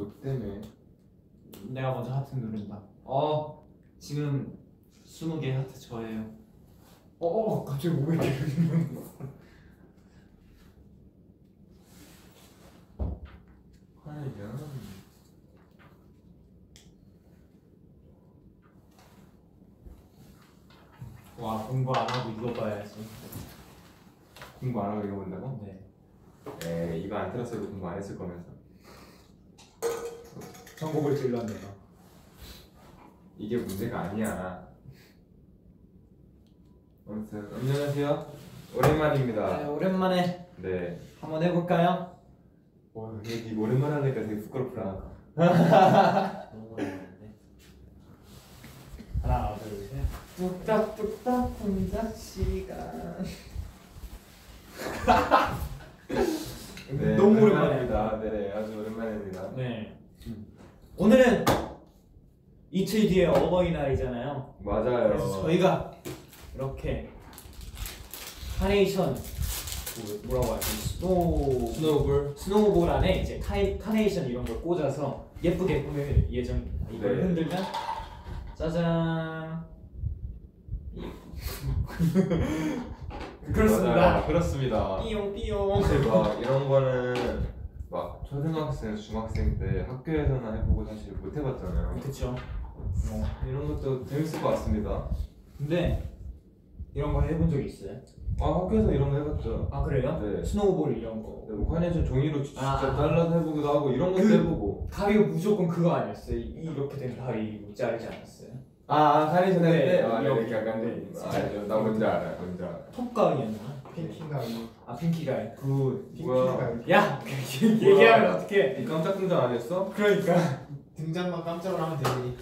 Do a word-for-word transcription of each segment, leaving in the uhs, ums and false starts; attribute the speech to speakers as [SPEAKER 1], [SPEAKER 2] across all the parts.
[SPEAKER 1] 저 때문에.
[SPEAKER 2] 내가 먼저 하트 누른다. 어 지금 스무 개 하트 저예요. 어어 갑자기 왜 이렇게
[SPEAKER 1] 하이야.
[SPEAKER 2] 와 공부 안 하고 이거 봐야지.
[SPEAKER 1] 공부 안 하고 이거 본다고?
[SPEAKER 2] 네.
[SPEAKER 1] 에이 이거 안 들었어도 공부 안 했을 거면서.
[SPEAKER 2] 전곡을 찔렀네요.
[SPEAKER 1] 이게 문제가 아니야. 아무튼 안녕하세요. 오랜만입니다.
[SPEAKER 2] 네, 오랜만에
[SPEAKER 1] 네.
[SPEAKER 2] 한번 해볼까요?
[SPEAKER 1] 와 얘기 오랜만에 하니까 되게 부끄럽다.
[SPEAKER 2] 너무 오랜만인데. 하나 둘 셋. 뚝딱뚝딱 동작 시간.
[SPEAKER 1] 네,
[SPEAKER 2] 너무
[SPEAKER 1] 오랜만입니다. 네, 아주 오랜만입니다.
[SPEAKER 2] 네. 오늘은 이틀 뒤에 어버이날이잖아요.
[SPEAKER 1] 맞아요.
[SPEAKER 2] 그래서 저희가 이렇게 카네이션 그 뭐라고 하지? 스노우
[SPEAKER 1] 스노우볼.
[SPEAKER 2] 스노우볼 안에 이제 카이, 카네이션 이런 걸 꽂아서 예쁘게 꾸밀 예정입니다. 이걸
[SPEAKER 1] 네.
[SPEAKER 2] 흔들면 짜잔. 그렇습니다.
[SPEAKER 1] 맞아요. 그렇습니다.
[SPEAKER 2] 삐용 삐용.
[SPEAKER 1] 사실 막 이런 거는 막 초등학생, 중학생 때 학교에서나 해보고 사실 못 해봤잖아요.
[SPEAKER 2] 그렇죠.
[SPEAKER 1] 어, 이런 것도 재밌을 것 같습니다.
[SPEAKER 2] 근데 이런 거 해본 적 있어요?
[SPEAKER 1] 아 학교에서 이런 거 해봤죠.
[SPEAKER 2] 아 그래요?
[SPEAKER 1] 네.
[SPEAKER 2] 스노우볼 이런 거.
[SPEAKER 1] 네, 뭐 카네이션 종이로 진짜
[SPEAKER 2] 아, 아.
[SPEAKER 1] 잘라서 해보기도 하고 이런 것도
[SPEAKER 2] 그-
[SPEAKER 1] 해보고.
[SPEAKER 2] 가위가 무조건 그거 아니었어요? 이렇게 된 가위 자르지 않았어요?
[SPEAKER 1] 아 카네이션 할
[SPEAKER 2] 네,
[SPEAKER 1] 때? 아
[SPEAKER 2] 이렇게.
[SPEAKER 1] 이렇게 약간
[SPEAKER 2] 네.
[SPEAKER 1] 아, 알죠. 나 뭔지 알아, 뭔지 알아.
[SPEAKER 2] 톱 가위였나?
[SPEAKER 3] 핑키 가위.
[SPEAKER 2] 아 핑키 가위. 그
[SPEAKER 3] 핑키
[SPEAKER 1] 뭐야?
[SPEAKER 3] 가위.
[SPEAKER 2] 야 얘기하면 어떡해?
[SPEAKER 1] 이 깜짝 등장 안 했어?
[SPEAKER 2] 그러니까
[SPEAKER 3] 등장만 깜짝을 하면 되니.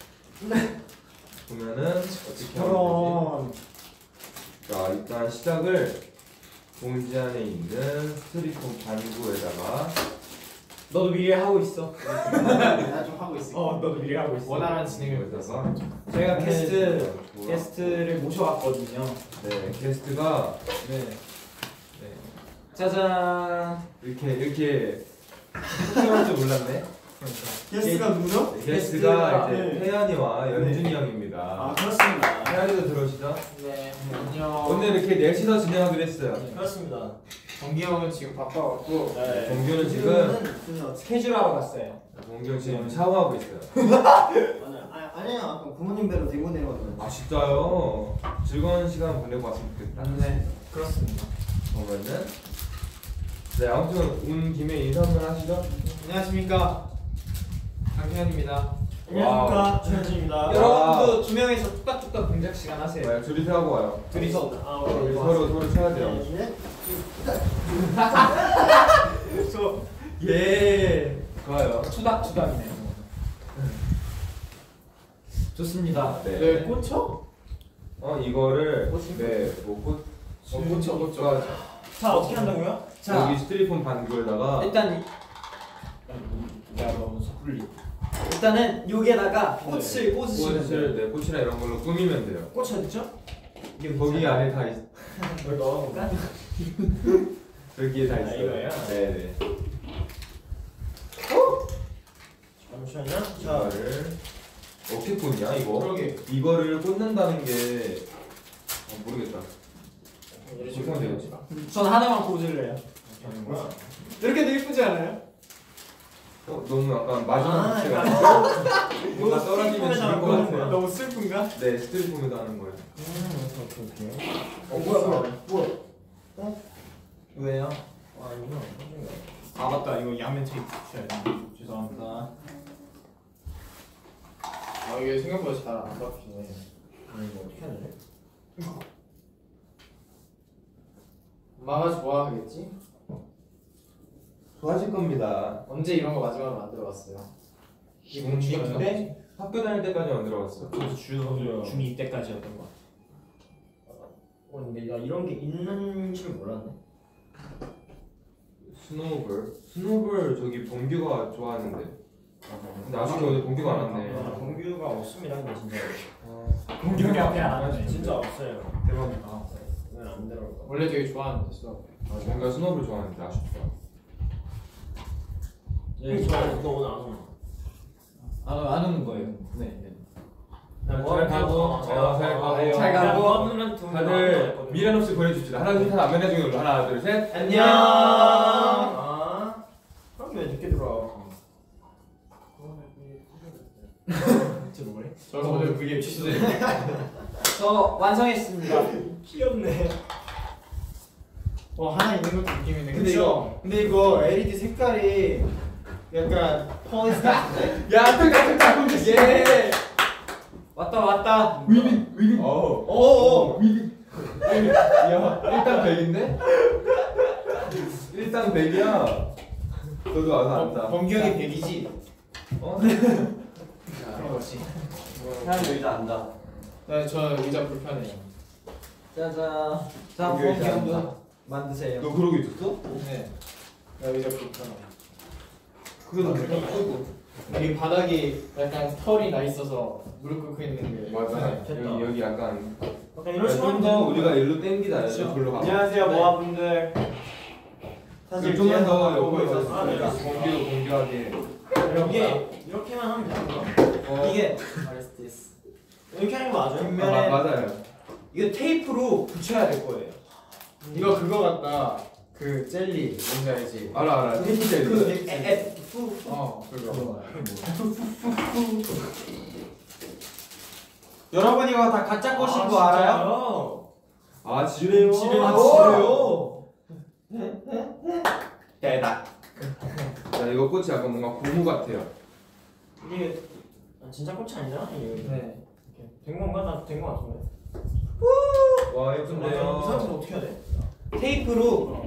[SPEAKER 1] 보면은 어떻게 하면
[SPEAKER 2] 저런
[SPEAKER 1] 되지? 자 일단 시작을 봉지 안에 있는 스티로폼 반구에다가
[SPEAKER 2] 너도 미리 하고 있어.
[SPEAKER 3] 내가 좀 하고 있어.
[SPEAKER 2] 어 너도 미리 하고 있어.
[SPEAKER 3] 원활한 진행을 위해서.
[SPEAKER 1] 여기다가
[SPEAKER 2] 저희가 게스트
[SPEAKER 1] 좋아.
[SPEAKER 2] 게스트를 모셔왔거든요.
[SPEAKER 1] 네 게스트가
[SPEAKER 2] 네.
[SPEAKER 1] 네,
[SPEAKER 2] 짜잔.
[SPEAKER 1] 이렇게 이렇게 소통할 줄 몰랐네.
[SPEAKER 3] 게스트가 누구죠?
[SPEAKER 1] 네, 게스트가 이제
[SPEAKER 2] 네.
[SPEAKER 1] 태연이와 연준이
[SPEAKER 3] 아
[SPEAKER 1] 형입니다.
[SPEAKER 3] 그렇습니다.
[SPEAKER 1] 태연이도 들어오시죠?
[SPEAKER 3] 네 안녕.
[SPEAKER 1] 오늘 이렇게 넷이서 진행하기로 했어요.
[SPEAKER 3] 그렇습니다. 정기 형은 지금 바빠갖고.
[SPEAKER 2] 네.
[SPEAKER 1] 정규는 지금
[SPEAKER 2] 그 스케줄 하러 갔어요.
[SPEAKER 1] 동규 형 지금 샤워하고 있어요.
[SPEAKER 4] 아니, 아니에요. 아까 부모님 뵈러 대구 내려왔는데.
[SPEAKER 1] 아 진짜요? 즐거운 시간 보내고 왔으면 좋겠다.
[SPEAKER 2] 네. 그렇습니다.
[SPEAKER 1] 그러면은 네 아무튼 온 김에 인사 한번 하시죠.
[SPEAKER 3] 안녕하십니까. 강태현입니다.
[SPEAKER 1] 와우.
[SPEAKER 4] 최현진입니다.
[SPEAKER 2] 여러분도 두 명이서 뚝딱뚝딱 동작 시간 하세요.
[SPEAKER 1] 네, 둘이서 하고 와요.
[SPEAKER 2] 둘이서.
[SPEAKER 4] 아,
[SPEAKER 1] 우리 서로 서로 쳐야 돼요.
[SPEAKER 2] 저 예.
[SPEAKER 1] 좋아요.
[SPEAKER 2] 투닥투닥이네요. 좋습니다.
[SPEAKER 1] 네.
[SPEAKER 3] 네 꽂혀?
[SPEAKER 1] 어 이거를
[SPEAKER 3] 꽂힌
[SPEAKER 1] 네뭐 꽂.
[SPEAKER 3] 어, 꽂혀, 꽂혀.
[SPEAKER 2] 자 어떻게 한다고요? 자
[SPEAKER 1] 여기 스티로폼 반구에다가
[SPEAKER 2] 일단 이 야 너무 섣불리. 일단은 여기에다가 꽃을 꽂으시면 돼요.
[SPEAKER 1] 꽃을 네 꽃이나 이런 걸로 꾸미면 돼요.
[SPEAKER 2] 꽃 어딨죠?
[SPEAKER 1] 거기 안에 다 있.
[SPEAKER 2] 이걸 넣어볼까?
[SPEAKER 1] 여기에 다
[SPEAKER 2] 아,
[SPEAKER 1] 있어요.
[SPEAKER 2] 이거예요?
[SPEAKER 1] 네네.
[SPEAKER 4] 잠시만요. 자,
[SPEAKER 1] 이거를 어떻게 꽂냐 이거?
[SPEAKER 3] 그러게.
[SPEAKER 1] 이거를 꽂는다는 게 어, 모르겠다.
[SPEAKER 3] 이렇게
[SPEAKER 1] 어떻게 하면 되지?
[SPEAKER 2] 전 하나만 꽂을래요.
[SPEAKER 3] 뭐야?
[SPEAKER 2] 이렇게도 예쁘지 않아요?
[SPEAKER 1] 어 너무 약간 마지막
[SPEAKER 4] 아,
[SPEAKER 1] 자체가 뭔가 떨어지면 죽을 것 같아요.
[SPEAKER 2] 너무 슬픈가?
[SPEAKER 1] 네 스티로폼에다 하는 거예요.
[SPEAKER 4] 오케이 오케이.
[SPEAKER 2] 어 뭐야 뭐야 뭐야?
[SPEAKER 4] 어?
[SPEAKER 2] 왜요?
[SPEAKER 4] 아 이거 깜짝이야.
[SPEAKER 2] 아 맞다 이거 양면 테이프 붙여야 돼. 죄송합니다.
[SPEAKER 3] 아 이게 생각보다 잘 안 박히네.
[SPEAKER 4] 아 이거 어떻게 해야 되지?
[SPEAKER 3] 엄마가 좋아하겠지?
[SPEAKER 1] 좋아하실 겁니다.
[SPEAKER 3] 언제 이런 거 마지막으로 만들어봤어요?
[SPEAKER 1] 중
[SPEAKER 2] 중
[SPEAKER 1] 때 학교 다닐 때까지 만들어봤어.
[SPEAKER 2] 중 중이 때까지였던 거.
[SPEAKER 4] 어 근데 나 이런 게 있는 줄 몰랐네.
[SPEAKER 1] 스노우볼 스노우볼 저기 범규가 좋아하는데 근데 아쉽게 오늘 범규가 안 왔네.
[SPEAKER 4] 아, 공규가 없습니다 근데 진짜.
[SPEAKER 1] 아,
[SPEAKER 2] 공격이 앞에 안 하네.
[SPEAKER 4] 진짜 없어요.
[SPEAKER 2] 대박이다.
[SPEAKER 4] 왜안 들어올까?
[SPEAKER 3] 원래 되게 좋아하는데 수업.
[SPEAKER 1] 뭔가 스노우볼 좋아하는데 아쉽다.
[SPEAKER 4] 예, 저너 오늘 안 오나?
[SPEAKER 2] 안, 안 오는 거예요. 네. 네.
[SPEAKER 1] 잘 가고, 어, 잘 가고.
[SPEAKER 2] 잘 가고.
[SPEAKER 1] 다들 미련 없이 보내줍시다. 하나 둘 셋 안면 해주기로 하나 둘 셋.
[SPEAKER 2] 안녕.
[SPEAKER 4] 아, 그럼 왜 늦게 들어와?
[SPEAKER 3] 저 뭐래? 저 오늘 그게 취소돼.
[SPEAKER 2] 저 완성했습니다.
[SPEAKER 4] 귀엽네.
[SPEAKER 3] 어 하나 있는 것도 느낌이네.
[SPEAKER 4] 근데 이거
[SPEAKER 3] 근데 이거 엘이디 색깔이 약간 펄스 같은데?
[SPEAKER 1] 야, 뜨까 뜨까 뜨까. 예.
[SPEAKER 2] 왔다 왔다.
[SPEAKER 1] 위빙 위빙. 어.
[SPEAKER 3] 어.
[SPEAKER 1] 위빙. 위빙. 야, 일단 백인데? 일단 백이야. 너도 와서 앉아.
[SPEAKER 3] 범경이 백이지.
[SPEAKER 1] 어?
[SPEAKER 3] 그런 거지.
[SPEAKER 2] 사람 의자 앉아.
[SPEAKER 3] 네저 의자 불편해요.
[SPEAKER 2] 짜잔. 자,
[SPEAKER 1] 여기 의자
[SPEAKER 2] 범경도
[SPEAKER 1] 앉아.
[SPEAKER 2] 만드세요.
[SPEAKER 1] 너 그러고 있었어?
[SPEAKER 3] 네. 나 의자 불편해.
[SPEAKER 1] 그거 그렇게 끄고.
[SPEAKER 3] 여기 바닥이 약간 털이 나 있어서 무릎 꿇고 있는 게.
[SPEAKER 1] 맞아.
[SPEAKER 4] 됐다.
[SPEAKER 1] 여기 여기 약간.
[SPEAKER 4] 약간 이런 식으로
[SPEAKER 1] 좀 더 우리가 일로 땡기자. 저로 가.
[SPEAKER 2] 안녕하세요,
[SPEAKER 3] 네.
[SPEAKER 2] 모아분들.
[SPEAKER 1] 사실 좀만 더 옆으로
[SPEAKER 4] 아,
[SPEAKER 1] 있었으니까
[SPEAKER 4] 네.
[SPEAKER 1] 공기도 공기하게.
[SPEAKER 4] 이게 이렇게만 하면 되는 거야?
[SPEAKER 1] 어.
[SPEAKER 2] 이게
[SPEAKER 4] 이렇게 하는 거 맞아요?
[SPEAKER 1] 아,
[SPEAKER 2] 뒷면에
[SPEAKER 1] 마- 맞아요.
[SPEAKER 2] 이거 테이프로 붙여야 될 거예요.
[SPEAKER 3] 이거 그거 같다. 그 젤리 뭔지 알지?
[SPEAKER 1] 알아 알아. 테이프 젤리.
[SPEAKER 2] 그 에, 에, 후, 후.
[SPEAKER 3] 어 그거.
[SPEAKER 2] 여러분 이거 다 가짜 것인 거 알아요?
[SPEAKER 1] 아 지뢰요.
[SPEAKER 2] 집에
[SPEAKER 1] 아,
[SPEAKER 2] 지뢰요. 대박.
[SPEAKER 1] 야 이거 꽃이 약간 뭔가 고무 같아요.
[SPEAKER 4] 이게 아, 진짜 꽃이 아니잖아? 이게
[SPEAKER 3] 네.
[SPEAKER 4] 된 건가? 나 된 거 같은데.
[SPEAKER 1] 와
[SPEAKER 4] 이
[SPEAKER 1] 예쁜데요.
[SPEAKER 4] 상태로 어떻게 해야 돼?
[SPEAKER 2] 테이프로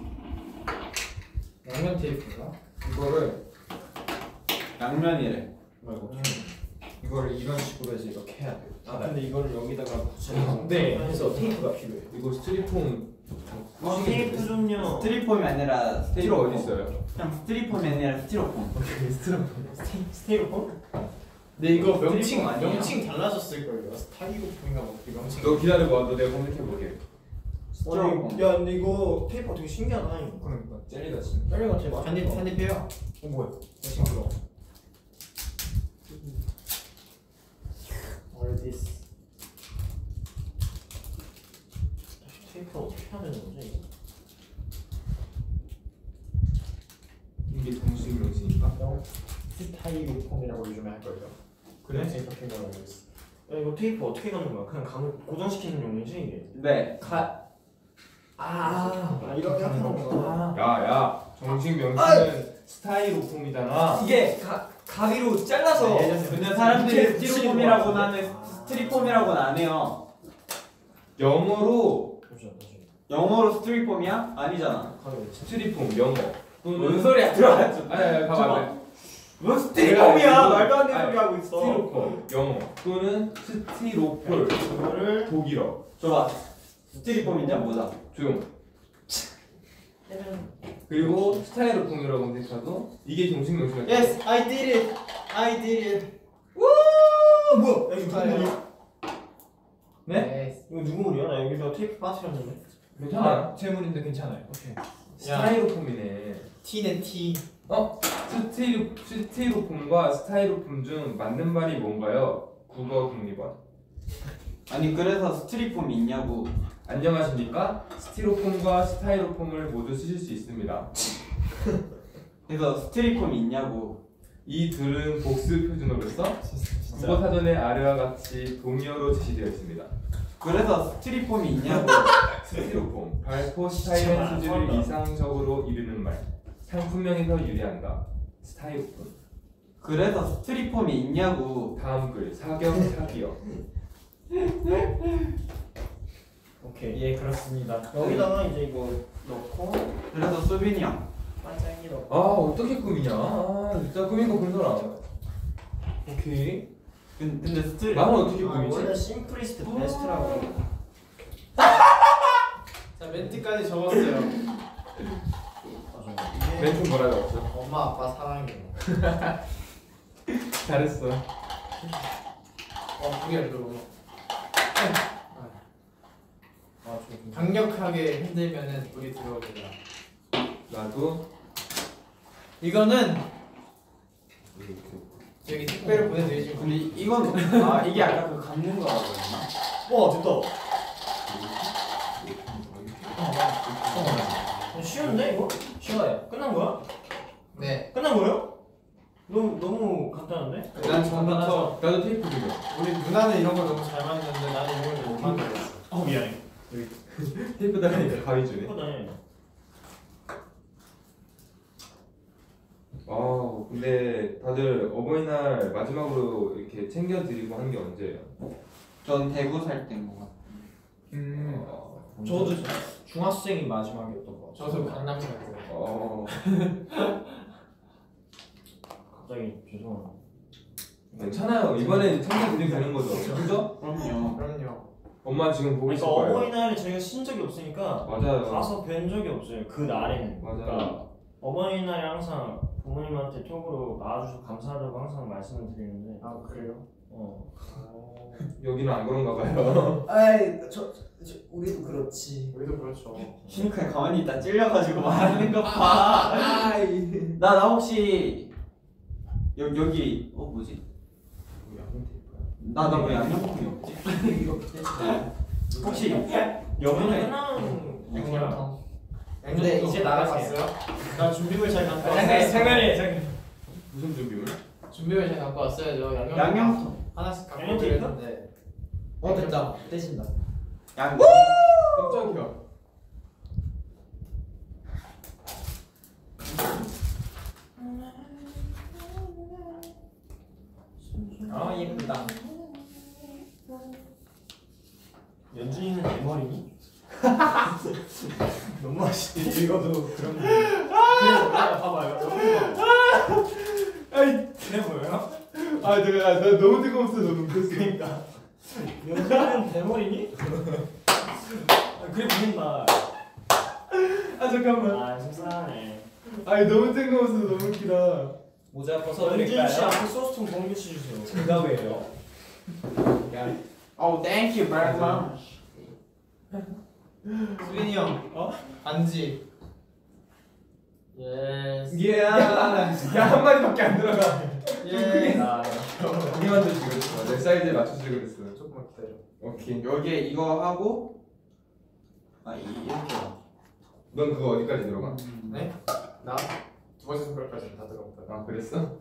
[SPEAKER 3] 양면 테이프인가?
[SPEAKER 1] 이거를
[SPEAKER 2] 양면이래.
[SPEAKER 4] 말고.
[SPEAKER 2] 이거를 이런 식으로 해서 이렇게 해야 돼.
[SPEAKER 4] 아 근데 이거를 여기다가 붙여야
[SPEAKER 3] 네.
[SPEAKER 4] 그래서 테이프가 필요해.
[SPEAKER 1] 이거 스티로폼.
[SPEAKER 4] 아 테이프 좀요.
[SPEAKER 5] 스티로폼이 아니라
[SPEAKER 1] 스티로
[SPEAKER 5] 스티로폼.
[SPEAKER 1] 어디 있어요?
[SPEAKER 5] 그냥 스티로폼이 아니라 스티로폼.
[SPEAKER 4] 스테- 스테이로폼?
[SPEAKER 3] 근데 이거 명칭
[SPEAKER 4] 스티로폼 아니야?
[SPEAKER 3] 명칭 달라졌을 거예요. 스타이로폼인가 뭐 그 명칭.
[SPEAKER 1] 너 기다려봐. 너 내가 검색해 볼게.
[SPEAKER 5] 스티로폼.
[SPEAKER 4] 야 근데 이거 테이프가 되게 신기하다.
[SPEAKER 1] 그러니까 젤리 같이.
[SPEAKER 4] 짤리 같아. 막.
[SPEAKER 3] 한입 한입해요.
[SPEAKER 4] 어 뭐야?
[SPEAKER 3] 싱그러.
[SPEAKER 4] What is this? 테이프를 어떻게 해야 되는 거지? 이거?
[SPEAKER 1] 이게 정식 명칭인가?
[SPEAKER 3] 스타이로폼이라고 요즘에 할 거예요.
[SPEAKER 1] 그래?
[SPEAKER 3] 명칭이 바뀐 걸로 알고 있어.
[SPEAKER 4] 야 이거 테이프 어떻게 가는 거야? 그냥 감을 고정시키는 용이지 이게?
[SPEAKER 5] 네.
[SPEAKER 2] 가. 아.
[SPEAKER 4] 아 이렇게 하는 건가?
[SPEAKER 2] 아.
[SPEAKER 1] 야야 정식 명칭은 스타이로폼이잖아.
[SPEAKER 2] 이게 가 가위로 잘라서
[SPEAKER 3] 네, 예전에
[SPEAKER 5] 근데 사람들이
[SPEAKER 2] 붙이는
[SPEAKER 5] 스티로폼이라고
[SPEAKER 2] 거
[SPEAKER 5] 나는 스티로폼이라고 안 해요.
[SPEAKER 1] 영어로
[SPEAKER 4] 잠시만 잠시만.
[SPEAKER 5] 영어로 스티로폼이야? 아니잖아.
[SPEAKER 4] 가위
[SPEAKER 1] 스티리폼 영어. 또는
[SPEAKER 5] 뭔 소리야? 들어갔죠.
[SPEAKER 1] 아니 아니 봐봐.
[SPEAKER 5] 뭔
[SPEAKER 1] 내가
[SPEAKER 5] 스티로폼이야?
[SPEAKER 1] 이거-
[SPEAKER 5] 말도 안 되는
[SPEAKER 1] 아니,
[SPEAKER 5] 소리 하고 있어.
[SPEAKER 1] 스티로폼 영어 또는 스티로폴
[SPEAKER 4] 이거를
[SPEAKER 1] 독일어.
[SPEAKER 5] 줘봐. 스티로폼인지 보자.
[SPEAKER 1] 조용.
[SPEAKER 4] 해면
[SPEAKER 1] 그리고 스타이로폼이라고 검색해도 이게 정식 명칭이야.
[SPEAKER 3] Yes, I did it. I did it.
[SPEAKER 4] 어 뭐야? 야 이거 누구
[SPEAKER 3] 스타일.
[SPEAKER 4] 물이야?
[SPEAKER 3] 네?
[SPEAKER 4] 이거 누구 물이야? 나 여기서 테이프 빠뜨렸는데.
[SPEAKER 1] 괜찮아요.
[SPEAKER 2] 재물인데 괜찮아요.
[SPEAKER 4] 오케이.
[SPEAKER 1] 스타이로폼이네.
[SPEAKER 3] T는 T.
[SPEAKER 1] 어? 스티로, 스티로폼과 스타이로폼 중 맞는 말이 뭔가요? 국어 국립원.
[SPEAKER 5] 아니 그래서 스티로폼이 있냐고.
[SPEAKER 1] 안녕하십니까? 스티로폼과 스타이로폼을 모두 쓰실 수 있습니다.
[SPEAKER 5] 그래서 스티로폼이 있냐고.
[SPEAKER 1] 이 둘은 복수 표준어로서 국어 사전에 아래와 같이 동의어로 제시되어 있습니다.
[SPEAKER 5] 그래서 스티로폼이 있냐고.
[SPEAKER 1] 스티로폼, 발포 스타일의 수준을 이상적으로 이루는 말. 상품명에서 유래한다. 스타이로폼.
[SPEAKER 5] 그래서 스티로폼이 있냐고.
[SPEAKER 1] 다음 글, 사격, 사기역.
[SPEAKER 4] 오케이.
[SPEAKER 2] 예, 그렇습니다.
[SPEAKER 4] 여기다가 이제 이거 넣고
[SPEAKER 5] 그래서 수빈이 형.
[SPEAKER 4] 반짝이 넣고.
[SPEAKER 1] 아 어떻게 꾸미냐? 아 진짜 꾸민 거 본 사람.
[SPEAKER 4] 오케이.
[SPEAKER 5] 근- 근데 스티
[SPEAKER 1] 나는 어떻게
[SPEAKER 4] 아,
[SPEAKER 1] 꾸미지?
[SPEAKER 4] 원래 심플리스트 베스트라고.
[SPEAKER 3] 자 멘트까지 적었어요.
[SPEAKER 4] 아, 이게
[SPEAKER 1] 멘트 뭐라 적었어?
[SPEAKER 3] 엄마 아빠 사랑해.
[SPEAKER 1] 잘했어.
[SPEAKER 3] 어 그게 그리고
[SPEAKER 4] 아, 좀
[SPEAKER 3] 강력하게 흔들면은 물이 들어오더라.
[SPEAKER 1] 나도
[SPEAKER 3] 이거는 저기 택배를 보내드리지.
[SPEAKER 5] 근데 이건 아 이게 아까 그 감는 거라고 했나?
[SPEAKER 4] 와 됐다. 어, 쉬운데 이거? 쉬워요. 끝난 거야?
[SPEAKER 3] 네.
[SPEAKER 4] 끝난 거예요? 너무 너무 간단한데?
[SPEAKER 1] 난 처음부터 나도 테이프 그려.
[SPEAKER 3] 우리 누나는 이런 걸 너무 잘 만드는데 나는 이런 걸 못 만들었어.
[SPEAKER 4] 어 미안해.
[SPEAKER 1] 테이프 달으니까 가위 주네.
[SPEAKER 4] 예쁘네.
[SPEAKER 1] 아 근데 다들 어버이날 마지막으로 이렇게 챙겨드리고 한 게 언제예요?
[SPEAKER 5] 전 대구 살 때인 것 같아요.
[SPEAKER 3] 음.
[SPEAKER 1] 어,
[SPEAKER 4] 저도 중학생이 마지막이었던 거 같아요.
[SPEAKER 3] 저도 강남 살 때.
[SPEAKER 1] 어
[SPEAKER 4] 갑자기 죄송합니다.
[SPEAKER 1] 괜찮아요. 이번에 챙겨드리면 되는 거죠. 그죠?
[SPEAKER 5] 그럼요.
[SPEAKER 3] 그럼요.
[SPEAKER 1] 엄마 지금 보고 있을
[SPEAKER 4] 그러니까
[SPEAKER 1] 거예요.
[SPEAKER 4] 어버이날에 저희가 쉰 적이 없으니까
[SPEAKER 1] 맞아요.
[SPEAKER 4] 가서 뵌 적이 없어요. 그 날에는.
[SPEAKER 1] 맞아요.
[SPEAKER 4] 그러니까 어버이날에 항상 부모님한테 톡으로 나와주셔서 감사하다고 항상 말씀을 드리는데
[SPEAKER 3] 아 그래요?
[SPEAKER 4] 어.
[SPEAKER 1] 여기는 안 그런가 봐요.
[SPEAKER 6] 아이 저, 저 우리도 그렇지.
[SPEAKER 3] 우리도 그렇죠.
[SPEAKER 5] 신우카 가만히 있다 찔려가지고 말하는 거 봐. 나 나 혹시 여, 여기 어 뭐지? 나 나 왜 양념통이 없지? 혹시 여분에
[SPEAKER 4] 흔한
[SPEAKER 3] 양념통.
[SPEAKER 6] 근데 이제
[SPEAKER 3] 나가봤어요? 나 준비물 잘 갖고 왔어요.
[SPEAKER 4] 장난 장난이에요 장난.
[SPEAKER 1] 무슨 준비물?
[SPEAKER 3] 준비물 잘 갖고 왔어야죠. 양념.
[SPEAKER 5] 양념통.
[SPEAKER 3] 하나씩 갖고
[SPEAKER 4] 양념
[SPEAKER 3] 오랬는데.
[SPEAKER 6] 어 됐다 떼진다.
[SPEAKER 5] 양
[SPEAKER 1] 깜짝이야.
[SPEAKER 6] 아 예쁘다.
[SPEAKER 4] 연준이는 내 머리니?
[SPEAKER 3] 너무 맛있대. 읽어도 그런 거. 그리고 봐봐요. 여기 봐.
[SPEAKER 4] 그래 보여요?
[SPEAKER 1] 아 내가 나 너무 뜨거웠어. 너무 웃겼어.
[SPEAKER 3] 그러니까.
[SPEAKER 4] 연준이는 내 머리니? 아, 그래 보인다.
[SPEAKER 1] 아 잠깐만.
[SPEAKER 4] 아 속상하네.
[SPEAKER 1] 아니 너무 뜨거웠어. 너무 웃기다.
[SPEAKER 6] 모자
[SPEAKER 4] 연준
[SPEAKER 6] 벗어드릴까요?
[SPEAKER 4] 씨 앞에 소스통 공개시 주세요.
[SPEAKER 6] 정답이에요.
[SPEAKER 5] Oh, thank you very much.
[SPEAKER 3] 수빈이 형. 어? 반지. 예스.
[SPEAKER 1] 예. 야 한마디밖에 안 들어가.
[SPEAKER 3] 예.
[SPEAKER 4] 아,
[SPEAKER 1] 크게 만들지 그랬어. 내 사이즈에 맞춰주지 그랬어.
[SPEAKER 3] 조금만 기다려.
[SPEAKER 1] 오케이.
[SPEAKER 5] 여기에 이거 하고 아 이- 이렇게.
[SPEAKER 1] 넌 그거 어디까지 들어가?
[SPEAKER 3] 네? 나? 두 번째 손가락까지 다 들어갔다.
[SPEAKER 1] 아 그랬어?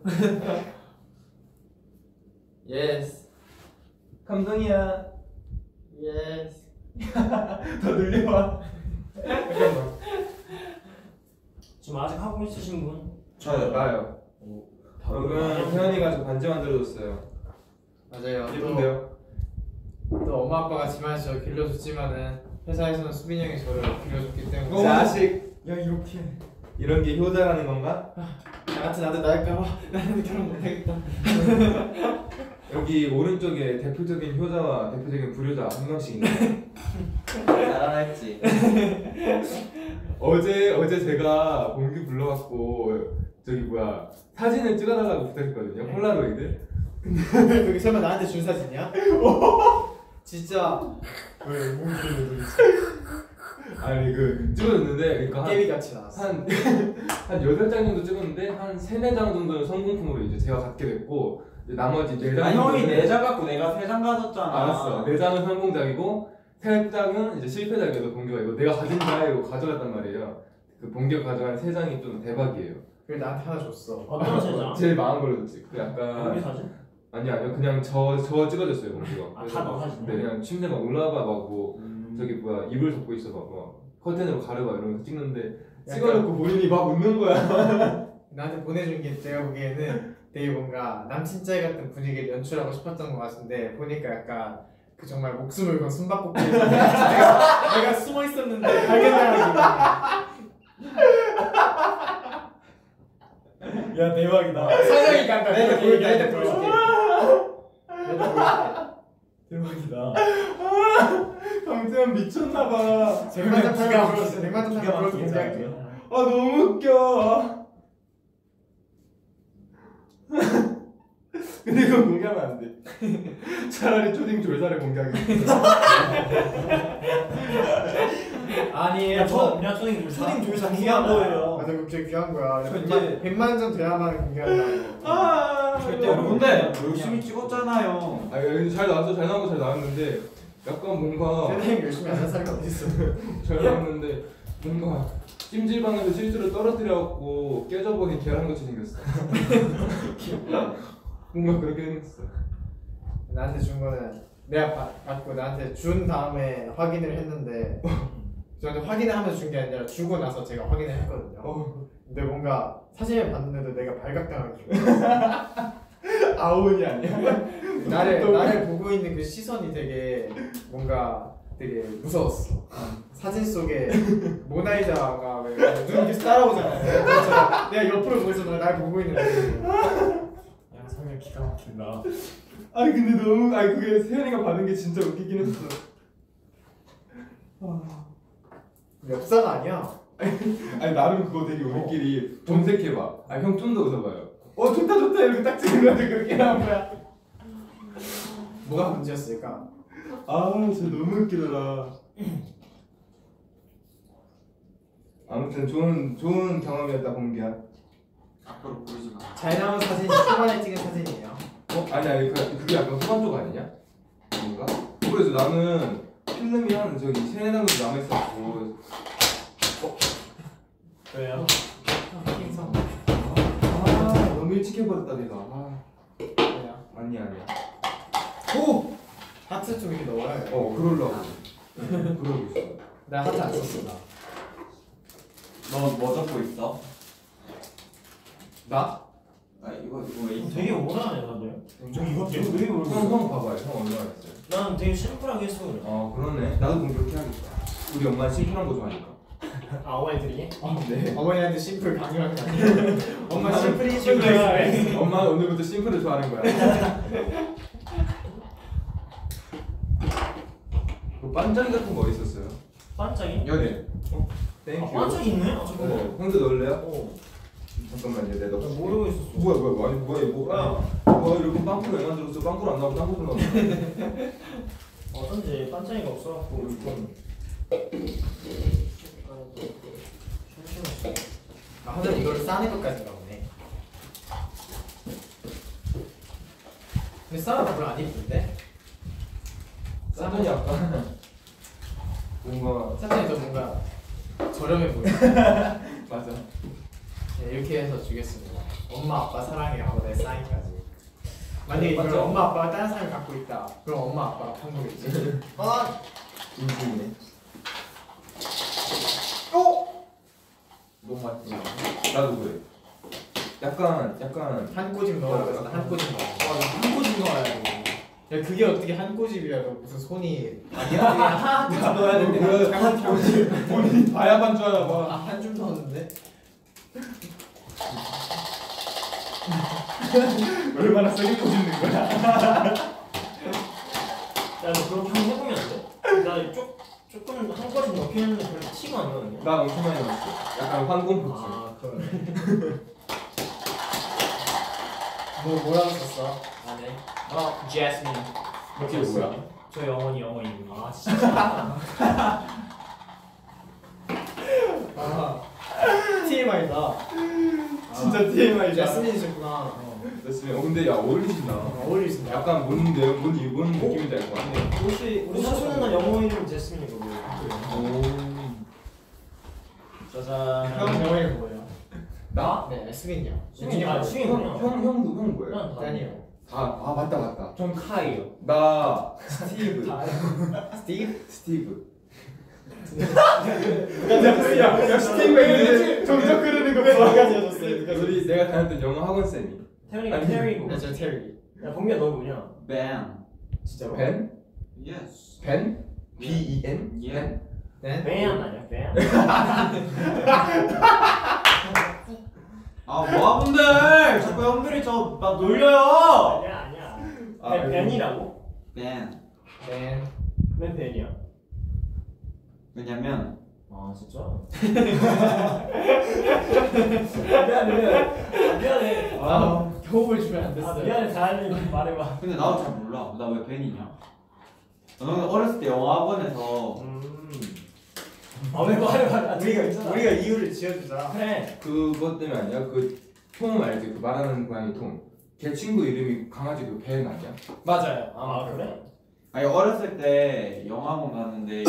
[SPEAKER 3] 예스.
[SPEAKER 1] 감동이야.
[SPEAKER 3] 예스.
[SPEAKER 1] 더 늘려봐.
[SPEAKER 3] 잠깐만.
[SPEAKER 4] 지금 아직 하고 있으신 분?
[SPEAKER 1] 저요. 나요. 여러분 태연이가 저 반지 만들어줬어요.
[SPEAKER 3] 맞아요.
[SPEAKER 1] 예쁜데요?
[SPEAKER 3] 또, 또 엄마 아빠가 집안에서 저를 길러줬지만은 회사에서는 수빈이 형이 저를 길러줬기 때문에.
[SPEAKER 1] 자식.
[SPEAKER 3] 야 이렇게.
[SPEAKER 1] 이런 게 효자라는 건가?
[SPEAKER 3] 나 같은 아들 낳을까봐 나는 결혼 못하겠다.
[SPEAKER 1] 여기 오른쪽에 대표적인 효자와 대표적인 불효자 한 명씩 있네.
[SPEAKER 5] 잘알았지.
[SPEAKER 1] 어제 어제 제가 봉규 불러갖고 저기 뭐야 사진을 찍어달라고 부탁했거든요. 폴라로이드.
[SPEAKER 3] 여기 설마 나한테 준 사진이야? 진짜. 왜 뭉기를 돌리지?
[SPEAKER 1] 아니 그 찍어줬는데 그러니까 한
[SPEAKER 3] 깨비 같이 나왔어.
[SPEAKER 1] 한, 한 여덟 장 정도 찍었는데 한 세네 장 정도는 성공품으로 이제 제가 갖게 됐고 이제 나머지 네 장.
[SPEAKER 5] 아 형이 네 장 갖고 내가 세 장 가졌잖아.
[SPEAKER 1] 알았어. 네 장은 성공작이고 세 장은 이제 실패작이어서 봉규가 이거 내가 가진 거야 이거 가져갔단 말이에요. 그 봉규가 가져간 세 장이 좀 대박이에요.
[SPEAKER 3] 그래 나한테 하나 줬어.
[SPEAKER 4] 어떤 세장?
[SPEAKER 1] 제일 마음 걸로 줬지. 그 약간
[SPEAKER 4] 여기 사진?
[SPEAKER 1] 아니 아니요 그냥 저 저 찍어줬어요 봉규가.
[SPEAKER 4] 아,
[SPEAKER 1] 그래서
[SPEAKER 4] 다 너
[SPEAKER 1] 막
[SPEAKER 4] 사진이야?
[SPEAKER 1] 네, 그냥 침대 막 올라봐 봐고
[SPEAKER 4] 음.
[SPEAKER 1] 저기 뭐야 이불 덮고 있어 봐봐 커튼으로 가려봐 이러면서 찍는데
[SPEAKER 3] 약간-
[SPEAKER 1] 찍어놓고 본인이 막 웃는 거야.
[SPEAKER 3] 나한테 보내준 게 제가 보기에는 되게 뭔가 남친 짤 같은 분위기를 연출하고 싶었던 것 같은데 보니까 약간 그 정말 목숨을 건 숨바꼭질에서 내가, 내가 숨어 있었는데 발견당한 기분이야.
[SPEAKER 4] 야 대박이다.
[SPEAKER 3] 사장이 간다.
[SPEAKER 4] 내가
[SPEAKER 3] 내가
[SPEAKER 4] 보여줄게.
[SPEAKER 3] 내가 보여줄게. 내가 보여줄게.
[SPEAKER 4] 대박이다.
[SPEAKER 1] 강태현 미쳤나봐.
[SPEAKER 3] 백만 장 타고 불렀어. 백만 장 타고 불러서 공개할게.
[SPEAKER 1] 아 너무 웃겨. 근데 이거 공개하면 안 돼. 차라리 초딩 졸사를 공개하겠어.
[SPEAKER 4] 아니에요. 저 그냥 초딩 조사. 초딩 조사 귀한 거예요.
[SPEAKER 3] 맞아, 그게 귀한 거야.
[SPEAKER 4] 저
[SPEAKER 3] 백만,
[SPEAKER 4] 이제-
[SPEAKER 3] 백만 장 돼야만 공개한다.
[SPEAKER 1] 아
[SPEAKER 2] 절대
[SPEAKER 5] 근데 열심히 찍었잖아요.
[SPEAKER 1] 아 근데 잘 나왔어. 잘 나온 거 잘 나왔는데 약간 뭔가
[SPEAKER 3] 세상에 열심히 안 하는 사람이 어디 있어?
[SPEAKER 1] 잘 나왔는데 뭔가 찜질방에서 실수로 떨어뜨려갖고 깨져버린 계란같이 생겼어. 뭔가 그렇게 생겼어.
[SPEAKER 3] 나한테 준 거는 내가 받- 받고 나한테 준 다음에 확인을 했는데 저한테 확인을 하면서 준 게 아니라 주고 나서 제가 확인을 했거든요.
[SPEAKER 1] 어.
[SPEAKER 3] 근데 뭔가 사진을 봤는데도 내가 발각당한 기분.
[SPEAKER 1] 아운이 아니야?
[SPEAKER 3] 나를 나를 보고 있는 그 시선이 되게 뭔가 되게 무서웠어. 사진 속에 모나리자가 왜 눈 이렇게 따라오잖아요. 그것처럼 내가 옆으로 보면서 날 보고 있는 거지.
[SPEAKER 4] 양상을 기가 막힌다.
[SPEAKER 1] 아니 근데 너무 아니 그게 세연이가 받은 게 진짜 웃기긴 했어.
[SPEAKER 3] 엽사가 아니야.
[SPEAKER 1] 아니 나름 그거 되게 우리끼리 검색해봐. 아니 형 좀 더 웃어봐요. 어 좋다 좋다 이렇게 딱 찍는데 그렇게 나온 거야.
[SPEAKER 3] 뭐가 문제였을까?
[SPEAKER 1] 아 진짜 너무 웃기더라. 아무튼 좋은 좋은 경험이었다 봉기야.
[SPEAKER 5] 앞으로 보이지 마.
[SPEAKER 3] 잘 나온 사진이 초반에 찍은 사진이에요.
[SPEAKER 1] 어 아니 아니 그, 그게 약간 후반 쪽 아니냐? 뭔가? 그래서 나는 필름이랑 저기 세네 장도 남아 있었고.
[SPEAKER 4] 왜요?
[SPEAKER 3] 킹성.
[SPEAKER 1] 아 너무 일찍 해버렸다 내가. 아,
[SPEAKER 3] 뭐야?
[SPEAKER 1] 아니야 아니야.
[SPEAKER 3] 오! 하트 좀 이렇게 넣어야 돼.
[SPEAKER 1] 어 그러려고. 응, 그러고 있어.
[SPEAKER 3] 나 하트 안 썼어 나.
[SPEAKER 5] 너 뭐 적고 있어?
[SPEAKER 1] 나?
[SPEAKER 5] 아 이거 이거 왜 있어?
[SPEAKER 4] 되게 오래하네 다들. 이거 이거 왜
[SPEAKER 1] 형,
[SPEAKER 4] 이러고?
[SPEAKER 1] 형 봐봐요. 형 얼마나 했어요?
[SPEAKER 4] 난 되게 심플하게 했어 그래.
[SPEAKER 1] 어 그러네. 나도 그럼 그렇게 하겠다. 우리 엄마는 심플한 거 좋아하니까.
[SPEAKER 4] 아와이들이?
[SPEAKER 1] 네.
[SPEAKER 3] 어머니한테 심플 강요한 거 아니야? 엄마 심플이
[SPEAKER 4] 심플.
[SPEAKER 3] 심플.
[SPEAKER 1] 엄마는 오늘부터 심플을 좋아하는 거야. 그 반짝이 같은 거 어디 있었어요?
[SPEAKER 4] 반짝이?
[SPEAKER 1] 여기. 어,
[SPEAKER 4] 아,
[SPEAKER 1] 땡큐.
[SPEAKER 4] 반짝이 있네? 아,
[SPEAKER 1] 어, 형도 넣을래요?
[SPEAKER 4] 어.
[SPEAKER 1] 잠깐만요, 내가
[SPEAKER 4] 나
[SPEAKER 1] 넣어줄게.
[SPEAKER 4] 모르고 있었어.
[SPEAKER 1] 뭐야, 뭐야, 아니 뭐야, 뭐야? 뭐 이렇게 빵꾸로 왜 만들었어? 빵꾸로 안 나오고 빵꾸로 나오고.
[SPEAKER 4] 어쩐지 반짝이가 없어갖고 좀
[SPEAKER 3] 아 하늘 이거를 싸는 것까지가 보네. 근데 싸는 별로 안 이쁜데?
[SPEAKER 1] 사전이 약간 뭔가
[SPEAKER 3] 사진이 더 뭔가 저렴해 보여.
[SPEAKER 1] 맞아.
[SPEAKER 3] 네, 이렇게 해서 주겠습니다. 엄마 아빠 사랑해하고 내 사인까지. 만약에 이걸
[SPEAKER 1] 맞죠?
[SPEAKER 3] 엄마 아빠가 다른 사람을 갖고 있다. 그럼 엄마 아빠가 판 거겠지. 아,
[SPEAKER 1] 인중이네.
[SPEAKER 3] 어? 너무 맞지?
[SPEAKER 1] 나도 그래. 약간 약간
[SPEAKER 3] 한 꼬집 넣어야 돼. 한 꼬집 넣어.
[SPEAKER 2] 한 꼬집 넣어야 돼.
[SPEAKER 3] 야 그게 어떻게 한 꼬집이야? 너 무슨 손이 아니야? 그냥 한 꼬집 넣어야 되는데
[SPEAKER 1] 뭐야,
[SPEAKER 3] 잘못 꼬집.
[SPEAKER 1] 본인이 봐야만 줄 알아 봐.
[SPEAKER 3] 아한 줌 넣었는데?
[SPEAKER 1] 얼마나 세게 꽂는 거야?
[SPEAKER 4] 야, 너 그렇게 한번 해보면 안 돼? 나 조, 조금 한 거씩 넣긴 했는데 별로 티가 안 나는데?
[SPEAKER 1] 나 엄청 많이 넣었어. 약간 황공포증.
[SPEAKER 4] 아, 그러네.
[SPEAKER 3] 뭐 뭐라고 썼어?
[SPEAKER 4] 아, 네. 어, 제스민.
[SPEAKER 1] 그게 뭐야?
[SPEAKER 4] 저희 어머니, 어머니. 아, 진짜.
[SPEAKER 3] 아 티엠아이다.
[SPEAKER 1] 진짜 티엠아이다.
[SPEAKER 3] 제스민이셨구나.
[SPEAKER 1] 됐으면 어 근데 야 어울리신다.
[SPEAKER 3] 어울리신다.
[SPEAKER 1] 약간 뭔데요? 뭔 이분 느낌인지 알 것 같아.
[SPEAKER 4] 혹시 우리 사촌 누나 영어 이름 제스민이거든.
[SPEAKER 1] 오.
[SPEAKER 4] 짜잔.
[SPEAKER 3] 형 영어 이름 뭐예요?
[SPEAKER 1] 나?
[SPEAKER 3] 네, 승인이요.
[SPEAKER 4] 승인, 아, 승인
[SPEAKER 1] 형,
[SPEAKER 4] 뭐냐?
[SPEAKER 1] 형 형도 형 뭐예요?
[SPEAKER 4] 난 다.
[SPEAKER 3] 다니요.
[SPEAKER 1] 다. 아 맞다 맞다.
[SPEAKER 2] 전 카이요.
[SPEAKER 1] 나 스티브.
[SPEAKER 3] 스티브?
[SPEAKER 1] 스티브. 야, 야 스티브 점점 그러는 거 봐.
[SPEAKER 3] 가져줬어요.
[SPEAKER 1] 우리 내가 다녔던 영어 학원 쌤이.
[SPEAKER 4] 태훈이가
[SPEAKER 1] 아니,
[SPEAKER 4] 테리고.
[SPEAKER 3] 네, 저 테리.
[SPEAKER 4] 야, 범규야 너 뭐냐?
[SPEAKER 5] 뱀.
[SPEAKER 3] 진짜로?
[SPEAKER 1] 벤?
[SPEAKER 5] 예스.
[SPEAKER 1] 벤? B E N?
[SPEAKER 5] 예.
[SPEAKER 1] 벤?
[SPEAKER 3] 네?
[SPEAKER 4] 뱀 아니야, 뱀?
[SPEAKER 5] 아 뭐하분들 자꾸 형들이 저 나 놀려요.
[SPEAKER 4] 아니야, 아니야.
[SPEAKER 1] 아,
[SPEAKER 4] 뱀,
[SPEAKER 1] 그리고-
[SPEAKER 4] 뱀이라고?
[SPEAKER 5] 뱀.
[SPEAKER 3] 네.
[SPEAKER 4] 왜 뱀이야?
[SPEAKER 5] 왜냐면
[SPEAKER 4] 아, 진짜? 미안해, 미안해. 미안해.
[SPEAKER 3] 아, 도움을 주면 안
[SPEAKER 4] 아,
[SPEAKER 3] 됐어요.
[SPEAKER 4] 미안해, 잘하니 말해봐.
[SPEAKER 5] 근데 나도 잘 몰라. 나 왜 뱀이냐? 너는 어렸을 때 영어 학원에서
[SPEAKER 4] 음. 아, 왜 말해, 말해. 아,
[SPEAKER 3] 우리가
[SPEAKER 4] 괜찮아.
[SPEAKER 3] 우리가 이유를 지어주자.
[SPEAKER 4] 그래.
[SPEAKER 1] 그것 때문에 아니야? 그 톰 알지? 그 말하는 고양이 톰. 걔 친구 이름이 강아지 그 벤 아니야?
[SPEAKER 3] 맞아요.
[SPEAKER 4] 아 그래?
[SPEAKER 5] 아니 어렸을 때 영화관 갔는데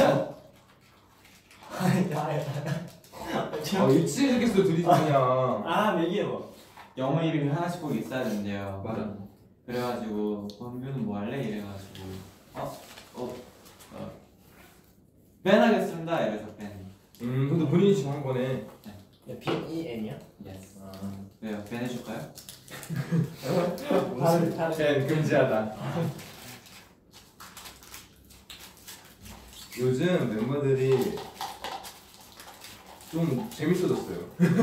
[SPEAKER 1] 아 유치해지겠어 둘이 그냥.
[SPEAKER 4] 아 얘기해봐.
[SPEAKER 5] 영어 이름이 하나씩 꼭 있어야 된대요.
[SPEAKER 1] 맞아.
[SPEAKER 5] 그래가지고 범규는 뭐 할래? 이래가지고 어? 어? 어? 벤 하겠습니다. 이래서 벤.
[SPEAKER 1] 음 근데 본인이 지금 한 거네.
[SPEAKER 4] 야 B E N이야?
[SPEAKER 5] 예스.
[SPEAKER 4] 아.
[SPEAKER 5] 왜요? 벤 해줄까요?
[SPEAKER 4] 다른 다른.
[SPEAKER 1] 벤 금지하다. 요즘 멤버들이 좀 재밌어졌어요.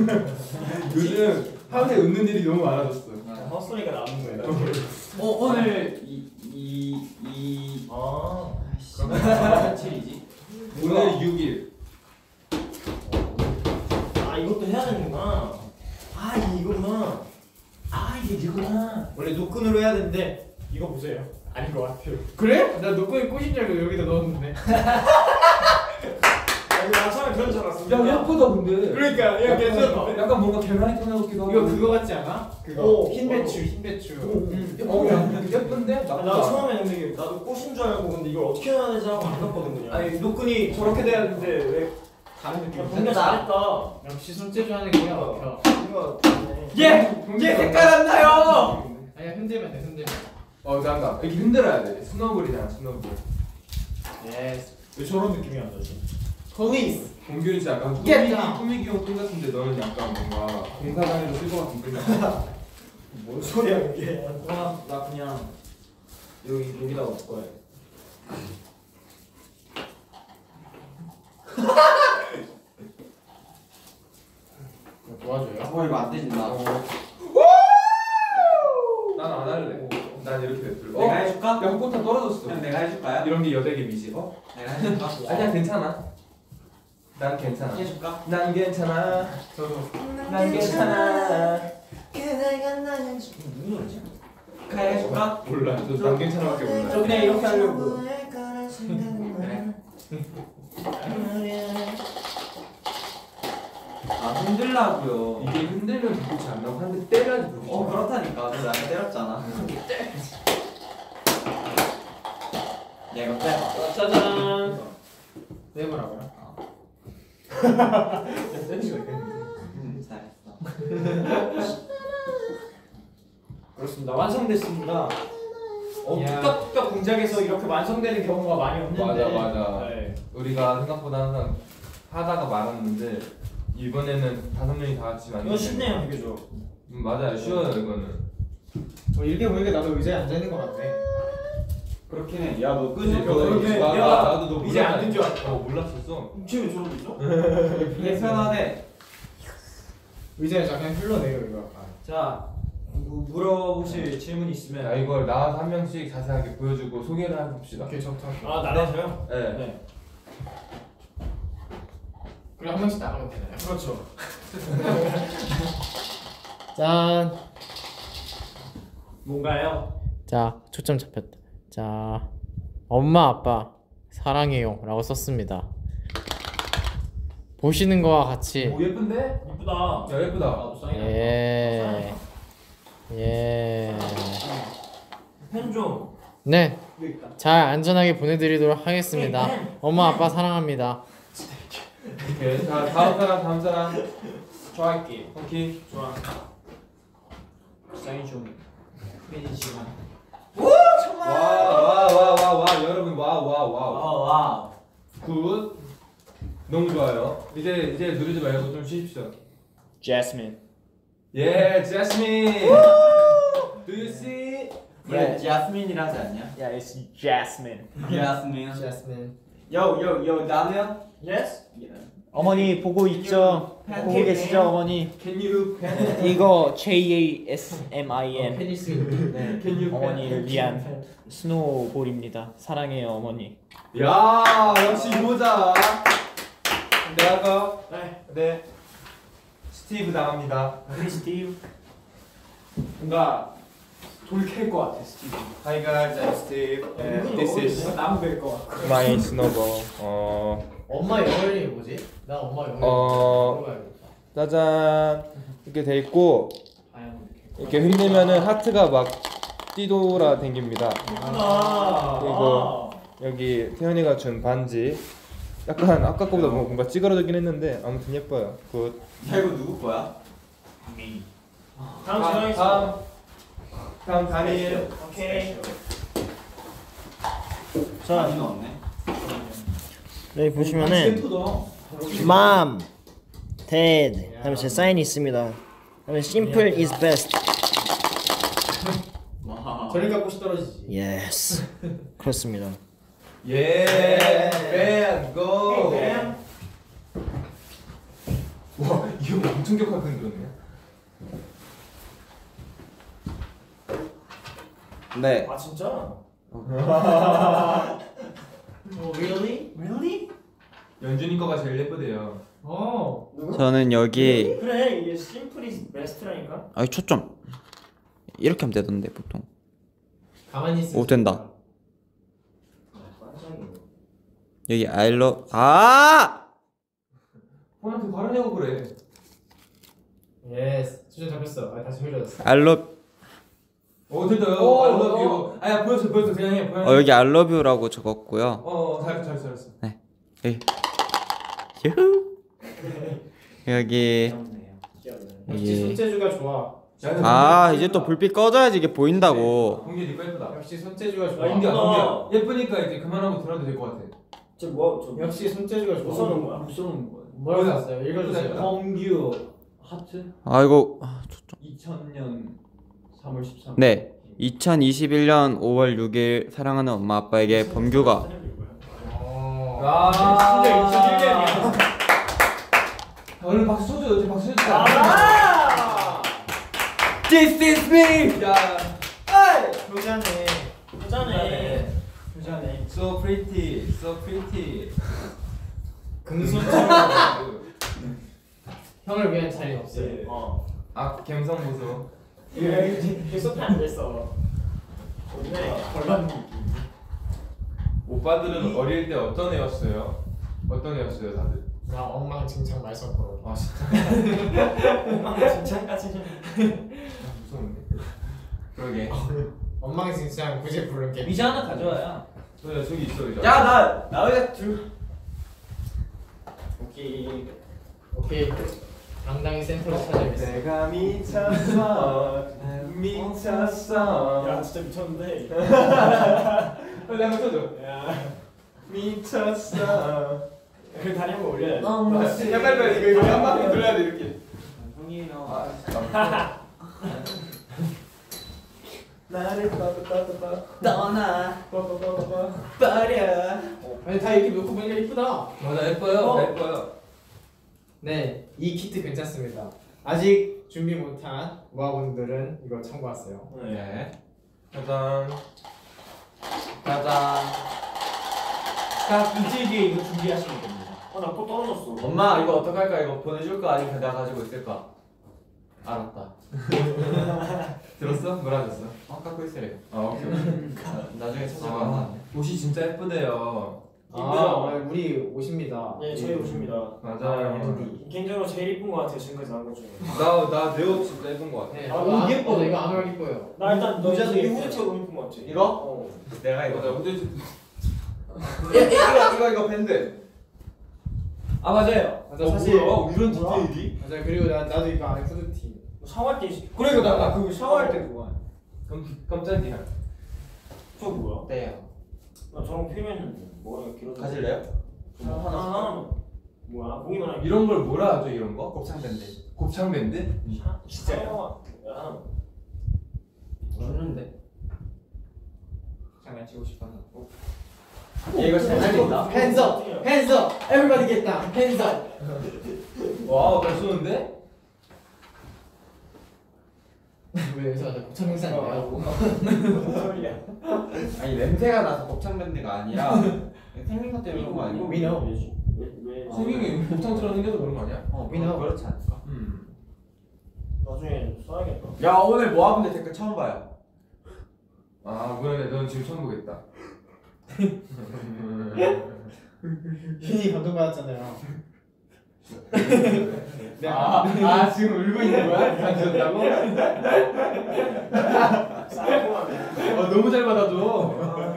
[SPEAKER 1] 요즘 하루에 웃는 일이 너무 많아졌어.
[SPEAKER 4] 헛소리가 나는 거야.
[SPEAKER 5] 어 오늘 이이이
[SPEAKER 4] 아.
[SPEAKER 5] 그러면 며칠이지?
[SPEAKER 1] 오늘 육 일.
[SPEAKER 4] 아 이것도 해야 되는구나. 아 이거구나. 아 이게 이거구나.
[SPEAKER 3] 원래 노끈으로 해야 되는데 이거 보세요. 아닌 것 같아요. 그래? 나 노끈이 꽃인 줄 알고 여기다 넣었는데.
[SPEAKER 4] 아니 나 처음에 그런 줄 알았어.
[SPEAKER 1] 야 예쁘다 근데.
[SPEAKER 3] 그러니까 야 괜찮아.
[SPEAKER 1] 약간 뭔가 계란이 터나기도 하고.
[SPEAKER 3] 이거 그거 같지 않아? 그거
[SPEAKER 4] 오,
[SPEAKER 3] 흰
[SPEAKER 4] 오.
[SPEAKER 3] 배추 흰 배추.
[SPEAKER 1] 음. 어, 야, 예쁜데?
[SPEAKER 4] 아,
[SPEAKER 1] 나쁘지
[SPEAKER 4] 나
[SPEAKER 1] 않아.
[SPEAKER 4] 처음에 근데 이게 나도 꽃인 줄 알고 근데 이걸 어떻게 해야 되지 하고 안 갔거든 그냥.
[SPEAKER 3] 아니 노끈이 저렇게 돼야 되는데 왜 다른 느낌이?
[SPEAKER 4] 야, 분명 잘했다.
[SPEAKER 3] 역시 손재주 하는 게 그냥 막혀.
[SPEAKER 4] 이거 좋네.
[SPEAKER 3] 얘! 얘 색깔 안 나요! 아니야 흔들면 돼 흔들면.
[SPEAKER 1] 어 잠깐 이렇게 흔들어야 돼. 스노볼이잖아 스노볼.
[SPEAKER 3] 예스.
[SPEAKER 4] 왜 저런 느낌이 안 나지?
[SPEAKER 3] 폴리스.
[SPEAKER 1] 공균이 진짜 약간
[SPEAKER 3] Get
[SPEAKER 1] 꾸미기,
[SPEAKER 3] down.
[SPEAKER 1] 꾸미기용 똥 같은데 너는 약간 뭔가 공사장에서 쓸 것 같은 그냥.
[SPEAKER 4] 뭔 소리야 이게? 나, 나 그냥 여기 여기다 올 거야.
[SPEAKER 3] 도와줘요.
[SPEAKER 5] 어 이거 안 되진다.
[SPEAKER 1] 난 안 할래. 난 이렇게 냅둘.
[SPEAKER 5] 내가 해줄까?
[SPEAKER 1] 야 꽃다 떨어졌어.
[SPEAKER 5] 그냥 내가 해줄까요?
[SPEAKER 1] 이런 게 여백의 미지. 어?
[SPEAKER 5] 내가 해줄까?
[SPEAKER 1] 아니야 괜찮아. 난 괜찮아.
[SPEAKER 5] 해줄까?
[SPEAKER 1] 난 괜찮아.
[SPEAKER 3] 저도.
[SPEAKER 1] 난 괜찮아.
[SPEAKER 4] 그대가 나는 지- 무슨 노래지?
[SPEAKER 5] 카이 해줄까?
[SPEAKER 1] 몰라. 저난 괜찮아밖에 몰라.
[SPEAKER 3] 저 그냥 이렇게 하려고.
[SPEAKER 5] 아 흔들라고요.
[SPEAKER 1] 이게 흔들면 불빛이 안 나고 한 대 때려야지 불빛이
[SPEAKER 5] 어
[SPEAKER 1] 나.
[SPEAKER 5] 그렇다니까. 너 나한테 때렸잖아. 야 이거 빼봐.
[SPEAKER 3] 짜잔. 내보라고요?
[SPEAKER 5] 음 잘했어.
[SPEAKER 3] 그렇습니다. 완성됐습니다. 어,
[SPEAKER 1] 이야.
[SPEAKER 3] 뚝딱뚝딱 공장에서 이렇게 완성되는 경우가 많이 없는데.
[SPEAKER 1] 맞아 맞아.
[SPEAKER 3] 네.
[SPEAKER 1] 우리가 생각보다 항상 하다가 말았는데 이번에는 다섯 명이 다 같이 만든.
[SPEAKER 4] 이거 쉽네요 되게 좋아.
[SPEAKER 1] 음, 맞아요 쉬워요 이거는.
[SPEAKER 3] 어, 이렇게 보니까 나도 의자에 앉아 있는 것 같네.
[SPEAKER 5] 그렇긴 해. 야너
[SPEAKER 1] 그지?
[SPEAKER 5] 끄지?
[SPEAKER 3] 그렇게
[SPEAKER 1] 나,
[SPEAKER 3] 내가
[SPEAKER 1] 나, 나도 너
[SPEAKER 3] 이제
[SPEAKER 1] 몰랐다.
[SPEAKER 3] 앉은 줄 알았어.
[SPEAKER 1] 어 몰랐었어.
[SPEAKER 4] 지금 저러고 있어?
[SPEAKER 5] 이게 편하네.
[SPEAKER 3] 의자에서 그냥 흘러내려 이거 약간.
[SPEAKER 2] 자, 뭐 물어보실 질문 있으면
[SPEAKER 1] 자 이걸 나와서 한 명씩 자세하게 보여주고 소개를 해봅시다.
[SPEAKER 3] 오케이 좋다.
[SPEAKER 4] 아 나눠서요?
[SPEAKER 1] 네.
[SPEAKER 4] 네.
[SPEAKER 3] 그리고 한 명씩 나가면 되나요?
[SPEAKER 4] 그렇죠.
[SPEAKER 3] 짠.
[SPEAKER 4] 뭔가요?
[SPEAKER 7] 자, 초점 잡혔다. 자, 엄마 아빠 사랑해요 라고 썼습니다. 보시는 거와 같이
[SPEAKER 1] 오 예쁜데?
[SPEAKER 4] 이쁘다.
[SPEAKER 1] 야 예쁘다.
[SPEAKER 4] 나도 사인.
[SPEAKER 7] 예, 예,
[SPEAKER 4] 펜 좀.
[SPEAKER 7] 네,
[SPEAKER 4] 여기 있다.
[SPEAKER 7] 잘 안전하게 보내드리도록 하겠습니다. 엄마 아빠 사랑합니다.
[SPEAKER 1] 오케이 자 다음 사람 다음 사람.
[SPEAKER 4] 좋아할게.
[SPEAKER 1] 오케이.
[SPEAKER 4] 좋아. 사인 좀. 펜이 지금.
[SPEAKER 1] 와와와와와 여러분 와와와
[SPEAKER 4] 아 와.
[SPEAKER 1] 굿. 너무 좋아요. 이제 이제 누르지 말고 좀 쉬십시오.
[SPEAKER 4] 제스민.
[SPEAKER 1] 예, 제스민. Do you see?
[SPEAKER 5] 우리 자스민이라 하지 않냐?
[SPEAKER 4] Yeah, it's Jasmine.
[SPEAKER 5] 자스민.
[SPEAKER 3] 제스민.
[SPEAKER 5] 요요요 나면?
[SPEAKER 4] Yes?
[SPEAKER 6] 어머니 보고 있죠? 보고 계시죠 어머니?
[SPEAKER 1] Can you pen?
[SPEAKER 6] 이거 제이 에이 에스 엠 아이 엔
[SPEAKER 3] 페니스.
[SPEAKER 6] 네,
[SPEAKER 1] Can you
[SPEAKER 6] 어머니를 위한 스노우볼입니다. 사랑해요 어머니.
[SPEAKER 1] 야, 역시 모자. 내가 가.
[SPEAKER 4] 네.
[SPEAKER 1] 네. 스티브 나갑니다.
[SPEAKER 4] 우리 스티브.
[SPEAKER 3] 뭔가 돌캘 것 같아 스티브.
[SPEAKER 1] Hi guys, I'm Steve. And this is
[SPEAKER 3] 나무 벨것 같고.
[SPEAKER 1] my snowball. 어,
[SPEAKER 3] 엄마 영어 이름이 뭐지? 나 엄마 영어 이름
[SPEAKER 1] 어.
[SPEAKER 3] 물어봐야겠다.
[SPEAKER 1] 짜잔. 이렇게 돼 있고
[SPEAKER 3] 아야 이렇게.
[SPEAKER 1] 이렇게 흔들면은 하트가 막 뛰돌아 댕깁니다. 그리고 여기 태현이가 준 반지 약간 아까 거보다 뭐 뭔가 찌그러지긴 했는데 아무튼 예뻐요. 굿.
[SPEAKER 5] 야 이거 누구 거야?
[SPEAKER 4] 다음
[SPEAKER 1] 다음
[SPEAKER 4] 지정했어.
[SPEAKER 1] 다음 다음 다니엘.
[SPEAKER 4] 오케이.
[SPEAKER 6] 자,
[SPEAKER 5] 아니는 없네.
[SPEAKER 6] 여기 보시면은 Mom, Dad, 그다음에 제 사인이 있습니다. 그다음에 Simple is best.
[SPEAKER 5] 와.
[SPEAKER 3] 저리 갖고 시 떨어지지.
[SPEAKER 6] Yes. 그렇습니다.
[SPEAKER 1] 예. 밴 고. 와 이거 엄청 격하게 흔들었네.
[SPEAKER 5] 네.
[SPEAKER 4] 아 진짜?
[SPEAKER 3] 어, really?
[SPEAKER 2] Really?
[SPEAKER 1] 연준이 거가 제일 예쁘대요.
[SPEAKER 3] 어.
[SPEAKER 5] 저는 여기
[SPEAKER 4] 그래 이게 심플이 베스트라니까.
[SPEAKER 5] 아 초점 이렇게 하면 되던데 보통.
[SPEAKER 3] 가만히 있어.
[SPEAKER 5] 오 된다.
[SPEAKER 4] 깜짝이야.
[SPEAKER 5] 여기 I love 아
[SPEAKER 1] 폰한테 바르냐고 그래.
[SPEAKER 3] 예스. 수준 잡혔어. 아, 다시 흘려졌어.
[SPEAKER 5] I love
[SPEAKER 1] 어 됐다.
[SPEAKER 3] 오,
[SPEAKER 1] I love
[SPEAKER 3] 오.
[SPEAKER 1] you. 아야 보여줘 보여줘 그냥 해. 그냥
[SPEAKER 5] 어
[SPEAKER 1] 해.
[SPEAKER 5] 여기 I love you라고 적었고요.
[SPEAKER 1] 어 잘했어 잘했어 잘했어.
[SPEAKER 5] 여기 유후 여기
[SPEAKER 4] 귀엽네.
[SPEAKER 3] 역시
[SPEAKER 5] 여기
[SPEAKER 3] 손재주가 좋아.
[SPEAKER 5] 아 이제 또 불빛 꺼져야지 이게 보인다고.
[SPEAKER 1] 공기 니꺼 예쁘다.
[SPEAKER 3] 역시 손재주가 좋아.
[SPEAKER 4] 아,
[SPEAKER 1] 공기야
[SPEAKER 4] 예쁘다.
[SPEAKER 1] 공기야. 예쁘니까 이제 그만하고 들어도 될 것 같아.
[SPEAKER 4] 저 뭐? 저
[SPEAKER 3] 역시 손재주가
[SPEAKER 4] 뭐
[SPEAKER 3] 좋아.
[SPEAKER 4] 써놓은 거야?
[SPEAKER 2] 못 써놓은 거야.
[SPEAKER 3] 뭐라고
[SPEAKER 1] 뭐야?
[SPEAKER 3] 썼어요? 읽어주세요.
[SPEAKER 2] 정규 하트
[SPEAKER 5] 아이고 아, 초점.
[SPEAKER 2] 이천 년 삼월 십삼일.
[SPEAKER 5] 네 이천이십일 년 오월 육일 사랑하는 엄마 아빠에게 범규가
[SPEAKER 3] 어.
[SPEAKER 1] 아
[SPEAKER 3] 진짜 이천일 년이야.
[SPEAKER 1] 얼른 박수 쳐줘. 어제 박수 쳐줘.
[SPEAKER 4] 아!
[SPEAKER 5] This is me.
[SPEAKER 1] 야.
[SPEAKER 3] 효자네.
[SPEAKER 4] 부자네.
[SPEAKER 2] 부자네.
[SPEAKER 1] So pretty, so pretty.
[SPEAKER 3] 금손처럼 형을 위한 자리는 없어요.
[SPEAKER 4] 어.
[SPEAKER 1] 아 감성 보소.
[SPEAKER 4] 이게 소피 안 됐어. 오늘 벌받는 느낌.
[SPEAKER 1] 오빠들은 어릴 때 어떤 애였어요? 어떤 애였어요 다들?
[SPEAKER 3] 나 엉망진창 말썽꾸러.
[SPEAKER 1] 아 진짜
[SPEAKER 4] 진짜까지는.
[SPEAKER 1] 무서운데. 그러게.
[SPEAKER 3] 엉망진창 구제 부른 게.
[SPEAKER 2] 의자 하나 가져와야.
[SPEAKER 1] 저기 저기 있어 의자.
[SPEAKER 5] 야나나 의자 줄.
[SPEAKER 4] 오케이.
[SPEAKER 3] 오케이. 당당히 센터로 찾아야겠어.
[SPEAKER 1] 내가 미쳤어, 미쳤어.
[SPEAKER 4] 야 진짜 미쳤는데.
[SPEAKER 1] 빨리 한번 쳐줘.
[SPEAKER 4] 야.
[SPEAKER 1] 미쳤어.
[SPEAKER 4] 그 다리 한번 올려야 돼.
[SPEAKER 1] 야 빨리 빨리 이거 이거 한 바퀴 돌려야 돼 이렇게.
[SPEAKER 2] 형이요.
[SPEAKER 1] 나를 빠빠빠빠
[SPEAKER 2] 떠나
[SPEAKER 1] 빠빠빠빠.
[SPEAKER 2] 버려.
[SPEAKER 3] 아니 다 이렇게 놓고 보니까 이쁘다.
[SPEAKER 1] 맞아 예뻐요.
[SPEAKER 3] 어.
[SPEAKER 1] 예뻐요.
[SPEAKER 3] 네, 이 키트 괜찮습니다. 아직 준비 못한 모아분들은 이거 참고하세요.
[SPEAKER 1] 네. 짜잔.
[SPEAKER 5] 짜잔.
[SPEAKER 2] 자 일주일 이거 준비하시면 됩니다.
[SPEAKER 4] 어나 또 떨어졌어.
[SPEAKER 5] 엄마 이거 어떡할까? 이거 보내줄까? 아니면 내가 가지고 있을까? 알았다.
[SPEAKER 1] 들었어? 뭐라 하셨어?
[SPEAKER 5] 어 갖고 있으래.
[SPEAKER 1] 아 오케이 오케이.
[SPEAKER 5] 나중에 찾아봐.
[SPEAKER 1] 아, 옷이 진짜 예쁘대요.
[SPEAKER 3] 아, 우리 옷입니다.
[SPEAKER 4] 네 저희 옷입니다.
[SPEAKER 1] 맞아요.
[SPEAKER 4] 개인적으로 제일 이쁜 것 같아요 지금까지 나온 것 중에.
[SPEAKER 1] 나나 내 옷 진짜 예쁜 거 같아.
[SPEAKER 3] 네,
[SPEAKER 4] 아,
[SPEAKER 3] 아,
[SPEAKER 4] 옷
[SPEAKER 3] 옷
[SPEAKER 4] 예뻐.
[SPEAKER 3] 예뻐. 이거 안올 예뻐요.
[SPEAKER 4] 나 일단 너
[SPEAKER 2] 모자도
[SPEAKER 4] 이
[SPEAKER 2] 예뻐요.
[SPEAKER 4] 후드티가 너무 이쁜 것 같아.
[SPEAKER 5] 이거?
[SPEAKER 4] 어.
[SPEAKER 5] 내가
[SPEAKER 1] 맞아
[SPEAKER 5] 이거.
[SPEAKER 1] 근데
[SPEAKER 5] 이거 이거 이거 밴드.
[SPEAKER 2] 아 맞아요.
[SPEAKER 3] 맞아
[SPEAKER 1] 어,
[SPEAKER 3] 사실
[SPEAKER 1] 뭐야? 이런
[SPEAKER 4] 뭐야?
[SPEAKER 1] 디테일이?
[SPEAKER 3] 맞아 그리고 나 나도 이거 안에 후드티.
[SPEAKER 4] 샤워할 때 있-
[SPEAKER 2] 그래 이거 나 그거 샤워할 때 그거.
[SPEAKER 1] 깜 깜짝이야.
[SPEAKER 4] 저거 뭐야?
[SPEAKER 5] 네요.
[SPEAKER 4] 나 저런 거 필요했는데 뭐가 길어져.
[SPEAKER 5] 가질래요?
[SPEAKER 4] 하나 하나. 뭐야? 보기만 하기.
[SPEAKER 1] 이런 걸 뭐라 하죠 이런 거?
[SPEAKER 5] 곱창 밴드.
[SPEAKER 1] 곱창 밴드?
[SPEAKER 4] 진짜요? 야.
[SPEAKER 5] 줬는데.
[SPEAKER 2] 장난치고 싶어서.
[SPEAKER 5] 이거 잘 살린다.
[SPEAKER 3] Hands up, hands up, everybody get down, hands up.
[SPEAKER 1] 와우 잘 쏘는데?
[SPEAKER 3] 왜 여기서 자꾸 청상이야?
[SPEAKER 4] 무슨 소리야?
[SPEAKER 5] 아니 냄새가 나서 곱창 밴드가 아니라 생긴 것 때문에 그런 거 아니야?
[SPEAKER 3] We know.
[SPEAKER 4] 왜 왜?
[SPEAKER 1] 생긴 게 곱창처럼 생겨서 그런 거 아니야?
[SPEAKER 5] 어,
[SPEAKER 3] We know.
[SPEAKER 5] 그렇지 않을까?
[SPEAKER 1] 음.
[SPEAKER 4] 나중에 써야겠다.
[SPEAKER 5] 야 오늘 모아분들 댓글 처음 봐요.
[SPEAKER 1] 아 그러네 넌 지금 처음 보겠다.
[SPEAKER 3] 윤이 감동받았잖아요.
[SPEAKER 1] 아, 아 지금 울고 있는 거야? 간지였다고? 아 너무 잘 받아줘.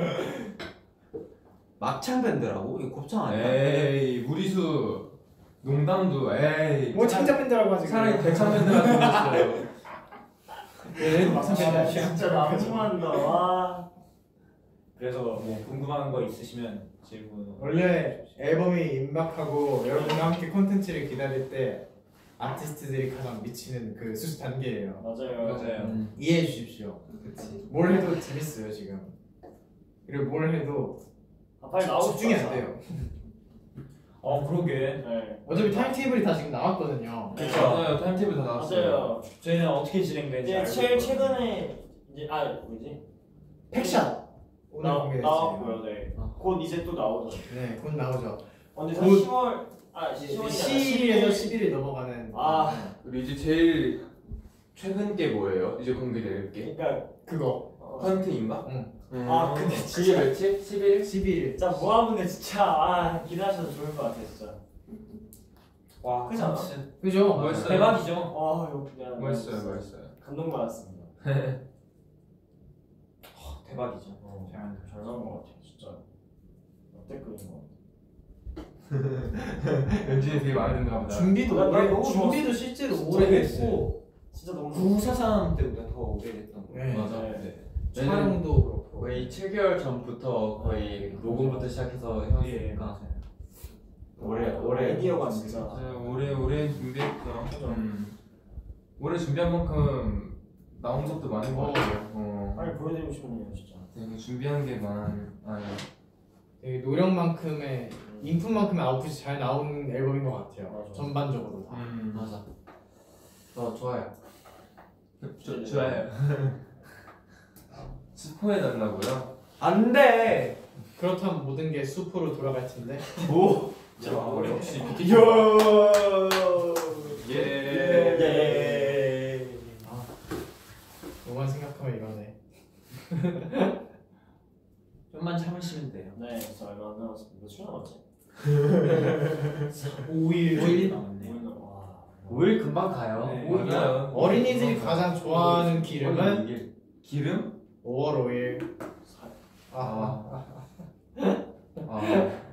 [SPEAKER 5] 막창 밴드라고? 이거 곱창 아니야?
[SPEAKER 1] 에이 무리수 농담도 에이.
[SPEAKER 3] 뭐 창작 밴드라고 하지.
[SPEAKER 1] 차라리 대창 밴드가 생겼어요. 얘는 막상
[SPEAKER 4] 아,
[SPEAKER 1] 밴드.
[SPEAKER 4] 진짜 낭송한다. 와.
[SPEAKER 2] 그래서 뭐 궁금한 거 있으시면 질문.
[SPEAKER 3] 원래 앨범이 임박하고 여러분과 함께 콘텐츠를 기다릴 때 아티스트들이 가장 미치는 그 수수 단계예요.
[SPEAKER 4] 맞아요.
[SPEAKER 2] 맞아요.
[SPEAKER 5] 음.
[SPEAKER 3] 이해해 주십시오.
[SPEAKER 2] 그치.
[SPEAKER 3] 뭘 해도 재밌어요 지금. 그리고 뭘 해도
[SPEAKER 4] 아, 빨리 나오고
[SPEAKER 3] 집중이 안
[SPEAKER 4] 싶다.
[SPEAKER 3] 돼요.
[SPEAKER 2] 어 그러게.
[SPEAKER 4] 네.
[SPEAKER 3] 어차피 타임테이블이 다 지금 나왔거든요.
[SPEAKER 4] 네.
[SPEAKER 1] 맞아요. 타임테이블 다 나왔어요.
[SPEAKER 4] 맞아요.
[SPEAKER 2] 저희는 어떻게 진행되는지
[SPEAKER 4] 이제
[SPEAKER 2] 알고
[SPEAKER 4] 제일
[SPEAKER 2] 있거든요.
[SPEAKER 4] 최근에 이제 아 뭐지?
[SPEAKER 3] 팩샷 오늘
[SPEAKER 4] 나
[SPEAKER 3] 공개됐어요.
[SPEAKER 4] 나왔고요. 네.
[SPEAKER 5] 어.
[SPEAKER 4] 곧 이제 또 나오죠.
[SPEAKER 3] 네, 곧 나오죠.
[SPEAKER 4] 언제
[SPEAKER 3] 곧-
[SPEAKER 4] 시월 아 시월이
[SPEAKER 3] 십일에서 십일이 넘어가는.
[SPEAKER 4] 아.
[SPEAKER 1] 그리고 이제 제일 최근 게 뭐예요? 이제 공개될 게
[SPEAKER 4] 그러니까
[SPEAKER 3] 그거
[SPEAKER 4] 어,
[SPEAKER 1] 헌팅인가?
[SPEAKER 3] 응.
[SPEAKER 1] 음.
[SPEAKER 4] 아, 근데
[SPEAKER 1] 그게 며칠? 십일?
[SPEAKER 3] 십일.
[SPEAKER 4] 진짜 모아분들 진짜 아 기대하셔도 좋을 것 같아요 진짜.
[SPEAKER 2] 와
[SPEAKER 4] 그지 않아?
[SPEAKER 2] 진짜
[SPEAKER 3] 그죠?
[SPEAKER 1] 멋있어요.
[SPEAKER 2] 대박이죠.
[SPEAKER 4] 와 이거 그냥
[SPEAKER 1] 멋있어요, 멋있어요.
[SPEAKER 4] 감동받았습니다.
[SPEAKER 2] 대박이죠.
[SPEAKER 4] 어,
[SPEAKER 2] 잘 만들었어요.
[SPEAKER 4] 잘 나온 것 같아요 진짜. 역대급인 것 같아요.
[SPEAKER 1] 연준이 되게 많이 듣나 보다.
[SPEAKER 3] 준비도
[SPEAKER 4] 나- 나
[SPEAKER 3] 오래
[SPEAKER 4] 너무
[SPEAKER 3] 준비도 실제로
[SPEAKER 2] 오래
[SPEAKER 3] 오래 했고
[SPEAKER 2] 했고
[SPEAKER 4] 진짜 너무
[SPEAKER 2] 구사삼 때보다 더 오래됐던 거.
[SPEAKER 3] 네.
[SPEAKER 1] 맞아.
[SPEAKER 4] 네.
[SPEAKER 3] 촬영도 그렇고.
[SPEAKER 5] 거의 칠 개월 전부터 거의 녹음부터 시작해서 해왔으니까 올해 올해
[SPEAKER 4] 아이디어가 진짜.
[SPEAKER 1] 맞아요. 오래 오래 준비했죠. 음. 오래 준비한 만큼 나온 것도 많은 것 같아요. 어.
[SPEAKER 4] 빨리 보여드리고 싶네요 진짜.
[SPEAKER 1] 되게 준비한 게 많아요.
[SPEAKER 3] 되게 노력만큼의 인풋만큼의 아웃풋이 잘 나오는 앨범인 것 같아요.
[SPEAKER 4] 맞아.
[SPEAKER 3] 전반적으로 다.
[SPEAKER 1] 음.
[SPEAKER 5] 맞아.
[SPEAKER 1] 더 좋아요. 좋 좋아요. 스포해 달라고요?
[SPEAKER 2] 안 돼.
[SPEAKER 3] 그렇다면 모든 게 수포로 돌아갈 텐데.
[SPEAKER 2] 오.
[SPEAKER 4] 진짜 마무리.
[SPEAKER 1] 역시
[SPEAKER 2] 예.
[SPEAKER 4] 예.
[SPEAKER 3] 뭐만 생각하면 이러네.
[SPEAKER 2] 좀만 참으시면 돼요.
[SPEAKER 4] 네, 진짜 얼마 안 남았습니다. 며칠 남았지?
[SPEAKER 2] 오 일
[SPEAKER 3] 오일?
[SPEAKER 2] 남았네.
[SPEAKER 4] 오일 남- 와.
[SPEAKER 5] 오 일 금방 가요.
[SPEAKER 2] 네.
[SPEAKER 5] 오 일.
[SPEAKER 1] 맞아요.
[SPEAKER 3] 어린이들이 가장 좋아하는 기름은
[SPEAKER 5] 이게
[SPEAKER 1] 기름?
[SPEAKER 3] 오월 오일. 아,
[SPEAKER 1] 아. 아.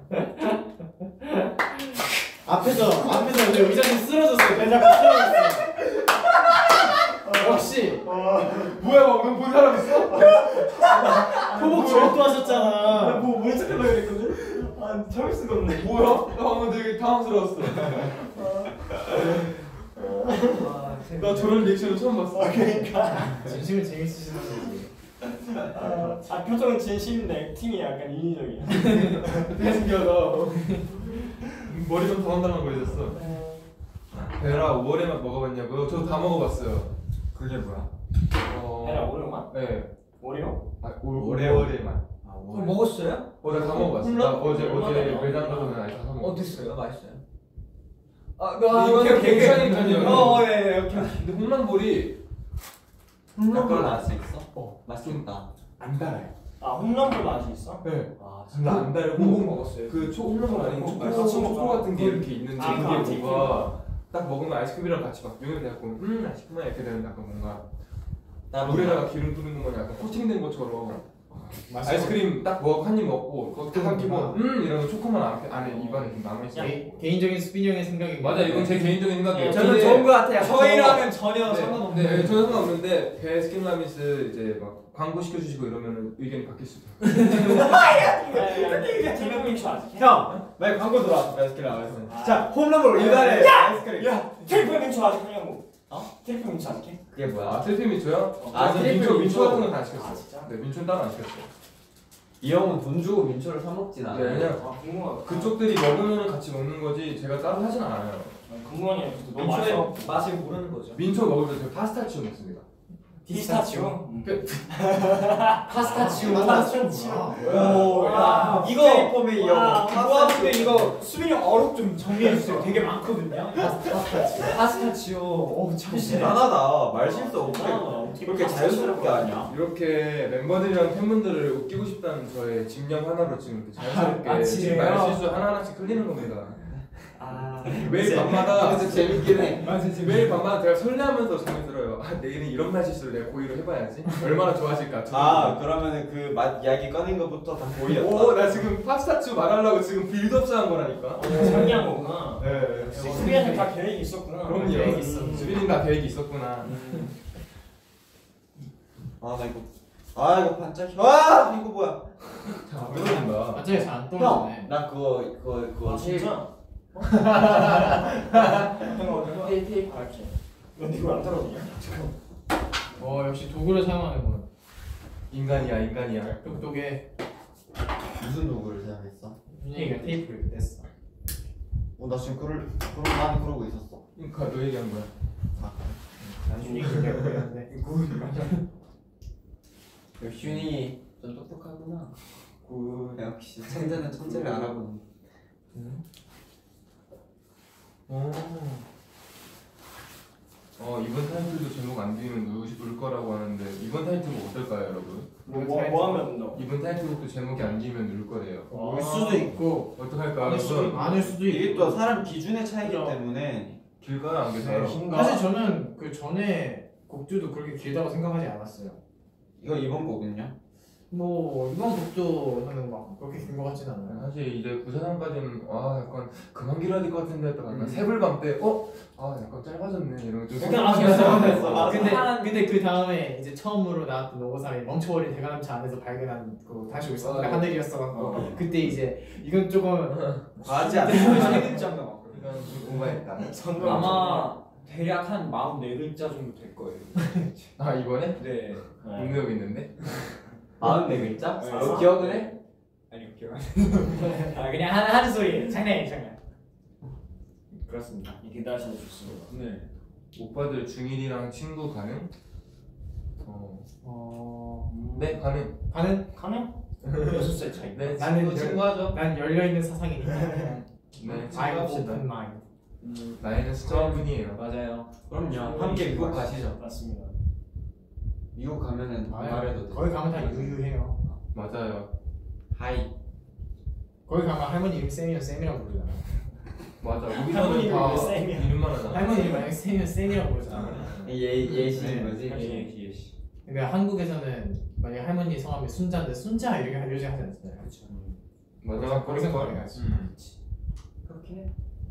[SPEAKER 3] 앞에서 앞에서 내 의자님 쓰러졌어요. 내 자꾸 쓰러졌어. 역시
[SPEAKER 1] 뭐야 방금 본 사람 있어?
[SPEAKER 3] 표복 저것도 하셨잖아.
[SPEAKER 4] 뭐 뭔지 생각했거든 아, 참을 수가 없네.
[SPEAKER 1] 뭐야? 나 방금 되게 당황스러웠어. 나 저런 리액션을 처음 봤어.
[SPEAKER 4] 그러니까.
[SPEAKER 3] 진심은 재밌으시는 거지.
[SPEAKER 4] 아, 아 표정은 진심인데 액팅이 약간 인위적이야.
[SPEAKER 1] 되게 신기하다. 머리 좀 더한다는 거리졌어. 베라 오월에만 먹어봤냐고요? 저도 다 먹어봤어요.
[SPEAKER 5] 그게 뭐야?
[SPEAKER 1] 어...
[SPEAKER 4] 해라 오레오만?
[SPEAKER 1] 네.
[SPEAKER 4] 오레오?
[SPEAKER 1] 아, 올,
[SPEAKER 5] 오레오.
[SPEAKER 1] 오월에만.
[SPEAKER 5] 아
[SPEAKER 2] 그럼 먹었어요?
[SPEAKER 1] 어, 나 다 먹어봤어.
[SPEAKER 2] 홈런?
[SPEAKER 1] 나 어제 어제
[SPEAKER 4] 홈런이요?
[SPEAKER 1] 매장 가서는 아직 다 먹었어.
[SPEAKER 2] 어땠어요? 맛있어요? 아,
[SPEAKER 1] 이거는 괜찮은 편이에요.
[SPEAKER 2] 어, 예, 예, 오케이.
[SPEAKER 1] 근데 홈런볼이
[SPEAKER 5] 홈런볼 나올 수 있어?
[SPEAKER 1] 어.
[SPEAKER 5] 맛있겠다.
[SPEAKER 1] 안 달아요.
[SPEAKER 4] 아 홈런볼 맛이 있어?
[SPEAKER 1] 네.
[SPEAKER 4] 아
[SPEAKER 1] 별로 안 달고
[SPEAKER 2] 뭐 먹었어요?
[SPEAKER 1] 그 초 홈런볼 아닌
[SPEAKER 2] 어,
[SPEAKER 1] 초코
[SPEAKER 2] 아,
[SPEAKER 1] 초코,
[SPEAKER 2] 초코.
[SPEAKER 1] 초코 같은 게 이렇게 있는데
[SPEAKER 4] 아, 그
[SPEAKER 1] 이게
[SPEAKER 4] 안티크림.
[SPEAKER 1] 뭔가 딱 먹으면 아이스크림이랑 같이 막 용혈돼갖고 음 아이스크림 이렇게 되는 약간 뭔가
[SPEAKER 5] 따로
[SPEAKER 1] 물에다가 기름 뿌리는 거냐 약간 코팅된 것처럼
[SPEAKER 3] 맛있어.
[SPEAKER 1] 아이스크림 딱 먹고 한 입 먹고 그거 딱 삼키고 음 이러면 초코만 안, 안에 입안에 좀 남아있어.
[SPEAKER 3] 개, 개인적인 스피니 형의 생각입니다.
[SPEAKER 1] 맞아 이건 제 개인적인 생각이에요.
[SPEAKER 2] 저는
[SPEAKER 1] 근데-
[SPEAKER 2] 좋은 거 같아요.
[SPEAKER 1] 저-
[SPEAKER 2] 저희랑은 전혀
[SPEAKER 1] 네,
[SPEAKER 2] 상관없는.
[SPEAKER 1] 네, 저는 상관없는데 베스킨라빈스 이제 막 광고 시켜주시고 이러면은 의견이 바뀔 수도.
[SPEAKER 4] 티백민초 아직?
[SPEAKER 2] 형, 왜 광고 들어왔어? 베스킨라빈스.
[SPEAKER 4] 아.
[SPEAKER 2] 자, 홈런볼 이달에 아이스크림. 야,
[SPEAKER 4] 트리플 민초 아직 하냐고?
[SPEAKER 5] 어?
[SPEAKER 4] 트리플 민초 아직 해?
[SPEAKER 5] 그게
[SPEAKER 1] 아
[SPEAKER 5] 뭐야?
[SPEAKER 1] 트리플 민초요?
[SPEAKER 5] 아,
[SPEAKER 1] 아
[SPEAKER 5] 트리플
[SPEAKER 1] 민초 민초
[SPEAKER 5] 민초.
[SPEAKER 1] 같은 건 다 안
[SPEAKER 4] 아
[SPEAKER 1] 시켰어요.
[SPEAKER 4] 진짜?
[SPEAKER 1] 네 민초는 따로 안 시켰어요.
[SPEAKER 5] 이 형은 돈 주고 민초를 사 먹진 않아.
[SPEAKER 1] 네, 왜냐
[SPEAKER 4] 아 궁금하다.
[SPEAKER 1] 그쪽들이 먹으면 같이 먹는 거지 제가 따로 하진 않아요.
[SPEAKER 4] 아, 궁금하네요. 너무
[SPEAKER 2] 민초의
[SPEAKER 4] 맛있어.
[SPEAKER 2] 맛을 모르는 거죠.
[SPEAKER 1] 민초 먹을 때 제가 파스타치오 먹습니다.
[SPEAKER 4] 피스타치오?
[SPEAKER 3] 파스타치오.
[SPEAKER 4] 파스타치오.
[SPEAKER 2] 오,
[SPEAKER 4] 와,
[SPEAKER 2] 이거
[SPEAKER 4] 와,
[SPEAKER 2] 이거 모아분들 이거 수빈이 형 어록 좀 정리해 주세요. 되게 많거든요. 파스타치오. 오, 참
[SPEAKER 5] 대단하다. 말 실수 없게
[SPEAKER 4] 아, 어떻게
[SPEAKER 5] 그렇게 자연스럽게 하냐?
[SPEAKER 1] 이렇게 멤버들이랑 팬분들을 웃기고 싶다는 저의 집념 하나로 지금 이렇게 자연스럽게
[SPEAKER 2] 아,
[SPEAKER 1] 지금
[SPEAKER 2] 진짜요?
[SPEAKER 1] 말 실수 하나 하나씩 흘리는 겁니다.
[SPEAKER 5] 아
[SPEAKER 1] 매일 밤마다
[SPEAKER 5] 진짜 재밌긴 해.
[SPEAKER 1] 아 진짜 매일 밤마다 제가 설레하면서 잠이 들어요. 아 내일은 이런 맛이 있을 내가 고의로 해봐야지. 얼마나 좋아질까.
[SPEAKER 5] 아 그러면은 그 맛 이야기 꺼낸 것부터 다 보이였다.
[SPEAKER 1] 오나 지금 파스타추 말하려고 지금 빌드업 쌓은 거라니까.
[SPEAKER 4] 상의한 거구나.
[SPEAKER 1] 네.
[SPEAKER 4] 수비한테 다 계획이 있었구나.
[SPEAKER 1] 그럼요.
[SPEAKER 3] 계획이 있어.
[SPEAKER 1] 주빈이 다 계획이 있었구나.
[SPEAKER 5] 아 나 이거 아 이거 반짝. 와 이거 뭐야?
[SPEAKER 1] 자, 왜 그런다.
[SPEAKER 3] 갑자기 잘안
[SPEAKER 5] 형,
[SPEAKER 3] 떠오르네.
[SPEAKER 5] 나 그거 그거 그거
[SPEAKER 4] 아 진짜?
[SPEAKER 5] 테이프 테이프
[SPEAKER 4] 알지. 근데 이거 안 떨어지냐?
[SPEAKER 3] 어 역시 도구를 사용하는군.
[SPEAKER 1] 인간이야 인간이야.
[SPEAKER 3] 똑똑해.
[SPEAKER 5] 무슨 도구를 사용했어?
[SPEAKER 3] 준영이가 테이프를 뗐어.
[SPEAKER 5] 어 나 지금 그럴 그럼 나는 그러고 있었어.
[SPEAKER 1] 그러니까 너 얘기한 거야.
[SPEAKER 3] 난 준영이 그렇게 보였는데.
[SPEAKER 5] 역시 윤이 좀 똑똑하구나. 굿. 역시 천재는 천재를 알아보는.
[SPEAKER 1] 오. 어 이번 타이틀도 제목 안 비우면 울, 울 거라고 하는데 이번 타이틀곡 어떨까요 여러분?
[SPEAKER 4] 뭐, 뭐, 뭐 하면 된다고?
[SPEAKER 1] 이번 타이틀곡도 제목이 안 비우면 울 거래요.
[SPEAKER 3] 울 수도 있고
[SPEAKER 1] 어떡할까
[SPEAKER 3] 아닐 수도,
[SPEAKER 1] 여러분?
[SPEAKER 3] 아닐 수도 있고.
[SPEAKER 5] 이게 또 사람 기준의 차이기
[SPEAKER 4] 그죠.
[SPEAKER 5] 때문에
[SPEAKER 1] 길가요 안 길가요?
[SPEAKER 4] 긴가?
[SPEAKER 3] 사실 저는 그 전에 곡들도 그렇게 길다고 생각하지 않았어요.
[SPEAKER 5] 이거 이번 곡은요?
[SPEAKER 3] 뭐 이번 곡도 저는 막 그렇게 긴 것 같진 않아요.
[SPEAKER 1] 사실 이제 구사단까지는 아 약간 그만 길어야 될 것 같은데 했다가 약간
[SPEAKER 5] 음.
[SPEAKER 1] 새불밤 때 어? 아 약간 짧아졌네 이런 거좀
[SPEAKER 4] 약간 아쉬웠어.
[SPEAKER 3] 아, 근데 근데 그 다음에 이제 처음으로 나왔던 노고사의 멈춰버린 대관람차 안에서 발견한 그 다시 올 수
[SPEAKER 1] 아,
[SPEAKER 3] 하늘이었어갖고
[SPEAKER 1] 어.
[SPEAKER 3] 그때 이제 이건 조금
[SPEAKER 5] 과하지 않아.
[SPEAKER 4] 세 글자인가 막.
[SPEAKER 1] 이건 좀 오버했다.
[SPEAKER 2] 아마 대략 한 사십사 글자 정도 될 거예요.
[SPEAKER 1] 아 이번에?
[SPEAKER 2] 네.
[SPEAKER 1] 능력 있는데?
[SPEAKER 5] 마흔네 글자?
[SPEAKER 2] 네.
[SPEAKER 5] 너 기억을 해?
[SPEAKER 2] 아니요 기억 안 나요.
[SPEAKER 4] 아 그냥 하는 하는 소리. 장난이 장난.
[SPEAKER 2] 그렇습니다.
[SPEAKER 4] 이렇게 날씨도 좋습니다.
[SPEAKER 2] 네.
[SPEAKER 1] 오빠들 중일이랑 친구 가능? 어.
[SPEAKER 3] 어...
[SPEAKER 1] 네 가능.
[SPEAKER 3] 가는
[SPEAKER 4] 가능? 여섯 살 차이.
[SPEAKER 1] 네
[SPEAKER 3] 나는
[SPEAKER 1] 친구
[SPEAKER 3] 열-
[SPEAKER 1] 친구하죠.
[SPEAKER 3] 난 열려 있는 사상이니까.
[SPEAKER 1] 네
[SPEAKER 3] I'm
[SPEAKER 1] 친구합시다.
[SPEAKER 3] open mind.
[SPEAKER 2] 음,
[SPEAKER 1] 나이는 숫자 뿐이에요.
[SPEAKER 2] 맞아요.
[SPEAKER 5] 그럼요. 함께 미국 가시죠.
[SPEAKER 4] 맞습니다.
[SPEAKER 5] 미국 가면은
[SPEAKER 3] 아유,
[SPEAKER 5] 말해도 돼.
[SPEAKER 3] 거기 가면 다 유유해요.
[SPEAKER 1] 맞아요.
[SPEAKER 5] 하이.
[SPEAKER 3] 거기 가면 할머니 이름 쌤이면 쌤이라고 부르잖아.
[SPEAKER 1] 맞아.
[SPEAKER 4] 할머니
[SPEAKER 1] 여기서는 다
[SPEAKER 4] 이름이 쌤이야.
[SPEAKER 1] 이름만 하잖아.
[SPEAKER 3] 할머니 이름 만약 쌤이면 쌤이라고 부르잖아.
[SPEAKER 5] 예 예시인
[SPEAKER 3] 네.
[SPEAKER 5] 거지.
[SPEAKER 2] 예시 예시.
[SPEAKER 3] 근데 한국에서는 만약 할머니 성함이 순자인데 순자 이렇게 요즘 하지 않잖아요.
[SPEAKER 5] 그렇죠.
[SPEAKER 1] 맞아.
[SPEAKER 3] 거기서 거기 가지.
[SPEAKER 1] 음.
[SPEAKER 5] 그렇게 해.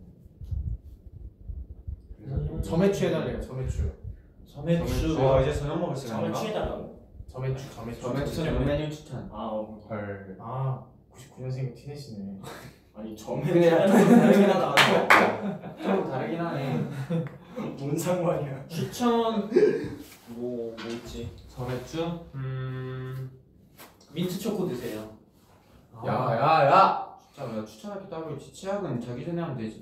[SPEAKER 3] 음. 점액추 해달래요. 점액추.
[SPEAKER 2] 점액추.
[SPEAKER 5] 어 이제 저녁 먹을
[SPEAKER 4] 잠을
[SPEAKER 5] 시간인가?
[SPEAKER 4] 취해달라고.
[SPEAKER 3] 점액추 점액추.
[SPEAKER 5] 저녁 추천 메뉴 추천.
[SPEAKER 4] 아 어.
[SPEAKER 1] 헐.
[SPEAKER 3] 아 구십구 년생 티네시네.
[SPEAKER 4] 아니 점에
[SPEAKER 5] 근데 약간 좀 다르긴 하다. 좀 다르긴 하네.
[SPEAKER 4] 뭔 상관이야?
[SPEAKER 2] 추천 뭐, 뭐 있지?
[SPEAKER 1] 점액주? 음.
[SPEAKER 2] 민트 초코 드세요.
[SPEAKER 3] 아.
[SPEAKER 1] 야야야.
[SPEAKER 5] 진짜 야 추천할 게 따로 있지. 치약은 자기 전에 하면 되지.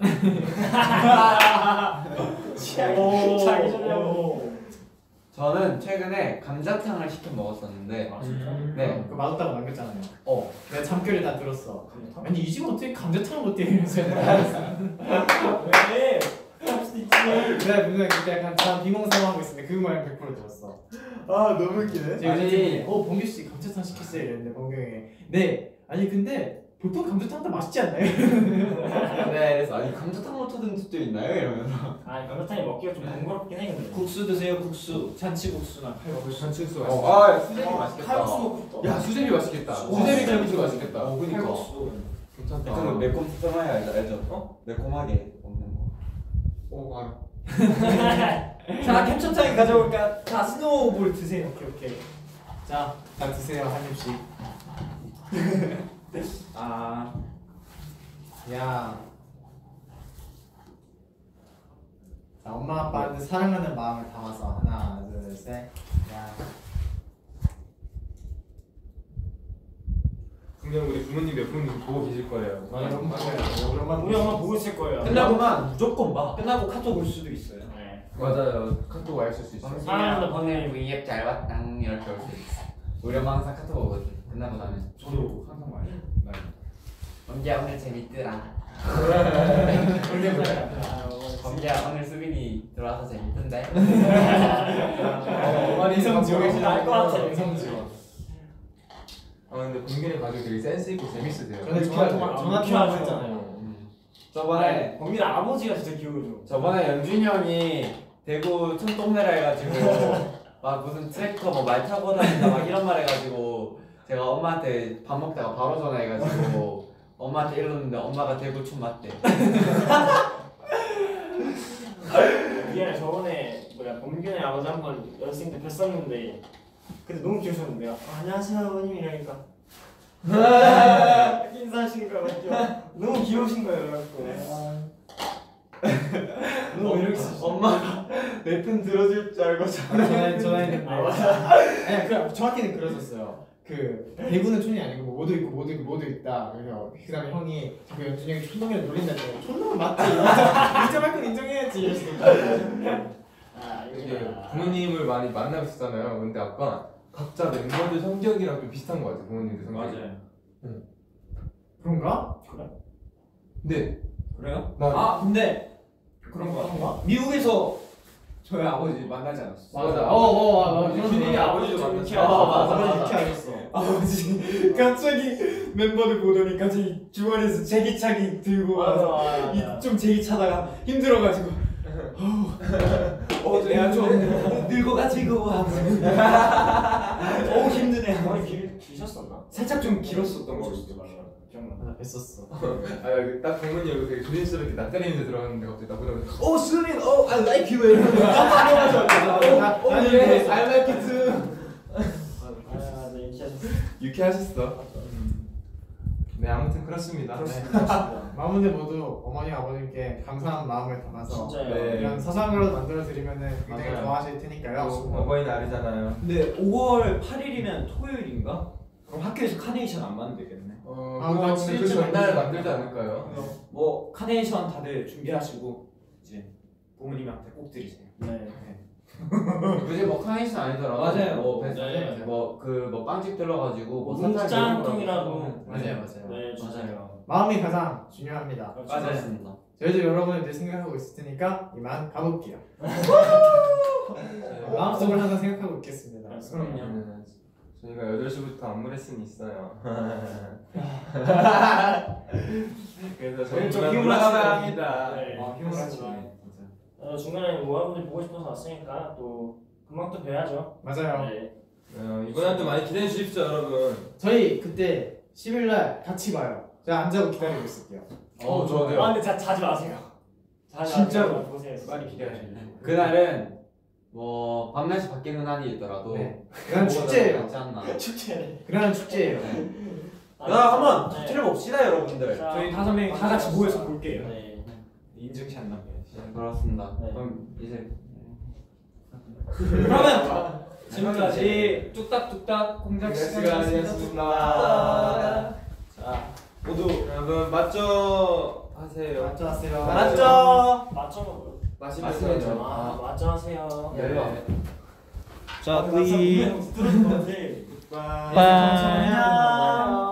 [SPEAKER 4] 취향 자기 전에 하고.
[SPEAKER 5] 저는 최근에 감자탕을 시켜 먹었었는데
[SPEAKER 4] 아 진짜?
[SPEAKER 5] 네.
[SPEAKER 3] 그 맛없다고 남겼잖아요.
[SPEAKER 5] 어
[SPEAKER 3] 내가 잠결에 다 들었어.
[SPEAKER 4] 감자탕?
[SPEAKER 3] 아니 이 집은 어떻게 감자탕을 못해 이러면서.
[SPEAKER 4] 왜? 할 수도 있지.
[SPEAKER 3] 내가 분명 그때 약간 다 비몽사몽하고 있었는데 그 말 백 퍼센트 들었어. 아 너무 웃기네. 제가
[SPEAKER 5] 아니.
[SPEAKER 3] 이제 어 범규 씨 감자탕 시켰어요 이랬는데 범규 형이 네 아니 근데 보통 감자탕도 맛있지 않나요?
[SPEAKER 5] 네, 그래서 아니 감자탕 못하던 집도 있나요? 이러면서
[SPEAKER 4] 아 감자탕이 먹기가 좀 번거롭긴 해 근데.
[SPEAKER 2] 국수 드세요 국수. 찬치국수나 칼국수.
[SPEAKER 1] 잔치국수
[SPEAKER 5] 어,
[SPEAKER 1] 맛있어.
[SPEAKER 5] 아 수제비 맛있겠다.
[SPEAKER 2] 칼국수 먹고 싶다.
[SPEAKER 1] 야 수제비 맛있겠다.
[SPEAKER 2] 수-
[SPEAKER 1] 수제비 칼국수 맛있겠다.
[SPEAKER 5] 어 그니까
[SPEAKER 2] 칼국수.
[SPEAKER 1] 괜찮다.
[SPEAKER 5] 약간 매콤 푸짐하게 알죠? 알죠?
[SPEAKER 1] 어?
[SPEAKER 5] 매콤하게 먹는 거.
[SPEAKER 1] 오 알아.
[SPEAKER 2] 자 캡처타임 가져올까? 자 스노우볼 드세요.
[SPEAKER 3] 오케이 오케이. 자, 다 드세요 한 입씩.
[SPEAKER 2] 아
[SPEAKER 3] 야. 자, 엄마 아빠한테 사랑하는 마음을 담아서 하나, 둘, 셋. 야.
[SPEAKER 1] 분명 우리 부모님 몇 분 보고 계실 거예요.
[SPEAKER 3] 우리 엄마, 우리 엄마,
[SPEAKER 4] 우리 엄마 보고 있을 거예요.
[SPEAKER 2] 끝나고만 무조건 봐. 끝나고 카톡 올 수도 있어요.
[SPEAKER 4] 네.
[SPEAKER 1] 맞아요. 카톡 와있을 수 있어요.
[SPEAKER 4] 사랑하는
[SPEAKER 5] 오늘 V앱 잘 왔다 이렇게 올 수 있어. 우리 엄마 항상 카톡 오거든. 끝나고 나면.
[SPEAKER 2] 저도 항상 말해.
[SPEAKER 5] 범기야 오늘 재밌더라.
[SPEAKER 3] 돌려보자.
[SPEAKER 5] 범기야 오늘 수빈이 들어와서 재밌던데.
[SPEAKER 3] 어, 이성 지원.
[SPEAKER 4] 알것 같아.
[SPEAKER 3] 이성 지원.
[SPEAKER 1] 아 근데 공균의 가족 되게 센스 있고 재밌으세요.
[SPEAKER 3] 전에 전화 통화 전화 통화
[SPEAKER 4] 유쾌하죠.
[SPEAKER 3] 했잖아요.
[SPEAKER 5] 음. 저번에
[SPEAKER 4] 범민 아버지가 진짜 기억해줘.
[SPEAKER 5] 저번에 연준이 형이 대구 총동네라 해가지고 막 무슨 트랙터 뭐 말 타고 다닌다 막 이런 말 해가지고 제가 엄마한테 밥 먹다가 바로 전화해가지고 엄마한테 이러는데 엄마가 대구 춤 맞대.
[SPEAKER 4] 미안해 저번에 뭐야 범균의 아버지 한 번 연습생 때 뵀었는데 근데 너무 귀여우셨는데요. 아, 안녕하세요 아버님 이러니까 인사하시는 거야 맞죠? 너무 귀여우신 거예요 그래갖고 너무 이렇게
[SPEAKER 5] 엄마가 내 편 들어줄 줄 알고
[SPEAKER 3] 저는 저는
[SPEAKER 4] 아 맞아.
[SPEAKER 3] 아니 그 정확히는 그러셨어요. 그 대구는 촌이 아니고 뭐 모두 있고 모두 있고 모두 있다. 그래서 그다음에 형이 자꾸 연준이 형이 촌놈이라 놀린다고. 촌놈은 맞지. 인정할 건 인정해야지. 이랬어.
[SPEAKER 4] 아
[SPEAKER 1] 이게
[SPEAKER 4] 이거
[SPEAKER 1] 부모님을 많이 만나고 있었잖아요. 근데 아까 각자 멤버들 성격이랑 좀 비슷한 것 같아요. 부모님들 성격.
[SPEAKER 2] 맞아요.
[SPEAKER 3] 그런가?
[SPEAKER 1] 근데
[SPEAKER 2] 그래요?
[SPEAKER 1] 나
[SPEAKER 2] 아 근데 그런 거 같아.
[SPEAKER 3] 그런가?
[SPEAKER 2] 미국에서 저희 아버지 만나지 않았어.
[SPEAKER 3] 맞아. 어어 맞아.
[SPEAKER 1] 준이네 아버지도
[SPEAKER 4] 좀
[SPEAKER 1] 만났어.
[SPEAKER 4] 유쾌하다.
[SPEAKER 3] 아, 맞아.
[SPEAKER 4] 맞아.
[SPEAKER 3] 맞아. 유쾌하겠어.
[SPEAKER 2] 아버지 갑자기 멤버들 보더니 갑자기 주머니에서 제기차기 들고
[SPEAKER 4] 맞아
[SPEAKER 2] 와서
[SPEAKER 4] 맞아.
[SPEAKER 2] 이- 좀 제기차다가 힘들어가지고 어 내가 좀 늙어가지고 하면서 어우 힘드네.
[SPEAKER 4] 머리 길 기셨었나?
[SPEAKER 2] 살짝 좀 길었었던 거
[SPEAKER 4] 맞아
[SPEAKER 2] 같아.
[SPEAKER 4] 맞아. 기억나.
[SPEAKER 3] 나 뵀었어.
[SPEAKER 1] 아 여기 딱 정문이 여기 되게 조심스럽게 낯가리는 데 들어갔는데 갑자기 나 보자마자
[SPEAKER 2] 어 수민 어 I like you 이러면서 어
[SPEAKER 3] 나는
[SPEAKER 2] 예
[SPEAKER 3] 그랬어.
[SPEAKER 2] I like it too.
[SPEAKER 4] 아 맞아 이렇게 하셨어.
[SPEAKER 1] 유쾌하셨어. 네 아무튼 그렇습니다.
[SPEAKER 3] 마음들 모두 어머니 아버님께 감사한 마음을 담아서
[SPEAKER 4] 진짜요.
[SPEAKER 1] 네.
[SPEAKER 3] 이런 사소한 거라도 만들어 드리면은 굉장히
[SPEAKER 1] 맞아요.
[SPEAKER 3] 좋아하실 테니까요.
[SPEAKER 1] 또 어버이날이잖아요.
[SPEAKER 2] 근데 오월 팔일이면 토요일인가? 그럼 학교에서 카네이션 안 만들면 되겠네.
[SPEAKER 1] 어
[SPEAKER 3] 아,
[SPEAKER 1] 그거
[SPEAKER 3] 나
[SPEAKER 1] 근데 그
[SPEAKER 3] 진짜
[SPEAKER 1] 전날
[SPEAKER 3] 만들지
[SPEAKER 1] 만들지 않을까요?
[SPEAKER 2] 뭐 카네이션 다들 준비하시고 이제 부모님한테 꼭 드리세요.
[SPEAKER 4] 네.
[SPEAKER 5] 굳이 뭐 카네이션 아니더라도
[SPEAKER 2] 맞아요.
[SPEAKER 5] 뭐 베-
[SPEAKER 4] 네.
[SPEAKER 5] 뭐 그 뭐 빵집 들러가지고 뭐
[SPEAKER 4] 문자
[SPEAKER 5] 사탕
[SPEAKER 4] 한
[SPEAKER 5] 이런 거
[SPEAKER 4] 통이라도.
[SPEAKER 3] 맞아요, 맞아요.
[SPEAKER 4] 네 진짜요.
[SPEAKER 3] 마음이 가장 중요합니다.
[SPEAKER 4] 그렇죠.
[SPEAKER 5] 맞습니다.
[SPEAKER 3] 저희도 여러분들 생각하고 있을 테니까 이만 가볼게요. 마음속으로 항상 생각하고 있겠습니다.
[SPEAKER 4] 그럼요.
[SPEAKER 1] 음, 저희가 여덟 시부터 안무 레슨이 있어요. 그래서 저희
[SPEAKER 2] 좀
[SPEAKER 1] 그만
[SPEAKER 2] 힘을
[SPEAKER 1] 올라가야
[SPEAKER 2] 하시네.
[SPEAKER 1] 합니다.
[SPEAKER 4] 네.
[SPEAKER 2] 아 힘을 하시네.
[SPEAKER 4] 그렇지만.
[SPEAKER 2] 진짜.
[SPEAKER 4] 어, 중간에 모아분들 보고 싶어서 왔으니까 또 금방 또 뵈야죠.
[SPEAKER 3] 맞아요.
[SPEAKER 4] 네.
[SPEAKER 1] 어, 이번에도 많이 기대해 주십시오 여러분.
[SPEAKER 3] 저희 그때 십일 날 같이 봐요. 제가 앉아서 기다리고 있을게요.
[SPEAKER 1] 어 저도요.
[SPEAKER 4] 아 근데 자, 자지 마세요. 자지
[SPEAKER 2] 진짜로.
[SPEAKER 4] 마세요. 보세요.
[SPEAKER 2] 많이 기대하시네.
[SPEAKER 5] 그날은 뭐 밤낮이 바뀌는 한이 있더라도
[SPEAKER 3] 네. 그날 축제예요.
[SPEAKER 5] 같지 않나.
[SPEAKER 4] 축제.
[SPEAKER 3] 그날 축제예요.
[SPEAKER 2] 나 한번
[SPEAKER 4] 네.
[SPEAKER 2] 터트려 봅시다 여러분들.
[SPEAKER 4] 자,
[SPEAKER 2] 저희 다섯 명이 다 같이 모여서 볼게요.
[SPEAKER 4] 네.
[SPEAKER 2] 인증샷 남겨야지.
[SPEAKER 5] 네, 그렇습니다.
[SPEAKER 4] 네.
[SPEAKER 5] 그럼 이제
[SPEAKER 2] 그러면 지금까지 뚝딱뚝딱 공작
[SPEAKER 1] 공작
[SPEAKER 2] 시간이었습니다.
[SPEAKER 1] 시간이었습니다.
[SPEAKER 2] 자 모두
[SPEAKER 1] 여러분 맞죠 하세요.
[SPEAKER 3] 맞죠 하세요.
[SPEAKER 2] 맞죠?
[SPEAKER 4] 맞죠?
[SPEAKER 1] 마시면서.
[SPEAKER 4] 아 맞죠 하세요.
[SPEAKER 5] 열려.
[SPEAKER 6] 자, 뿌이.
[SPEAKER 4] 들었는데.
[SPEAKER 6] 빠.
[SPEAKER 4] 감사합니다.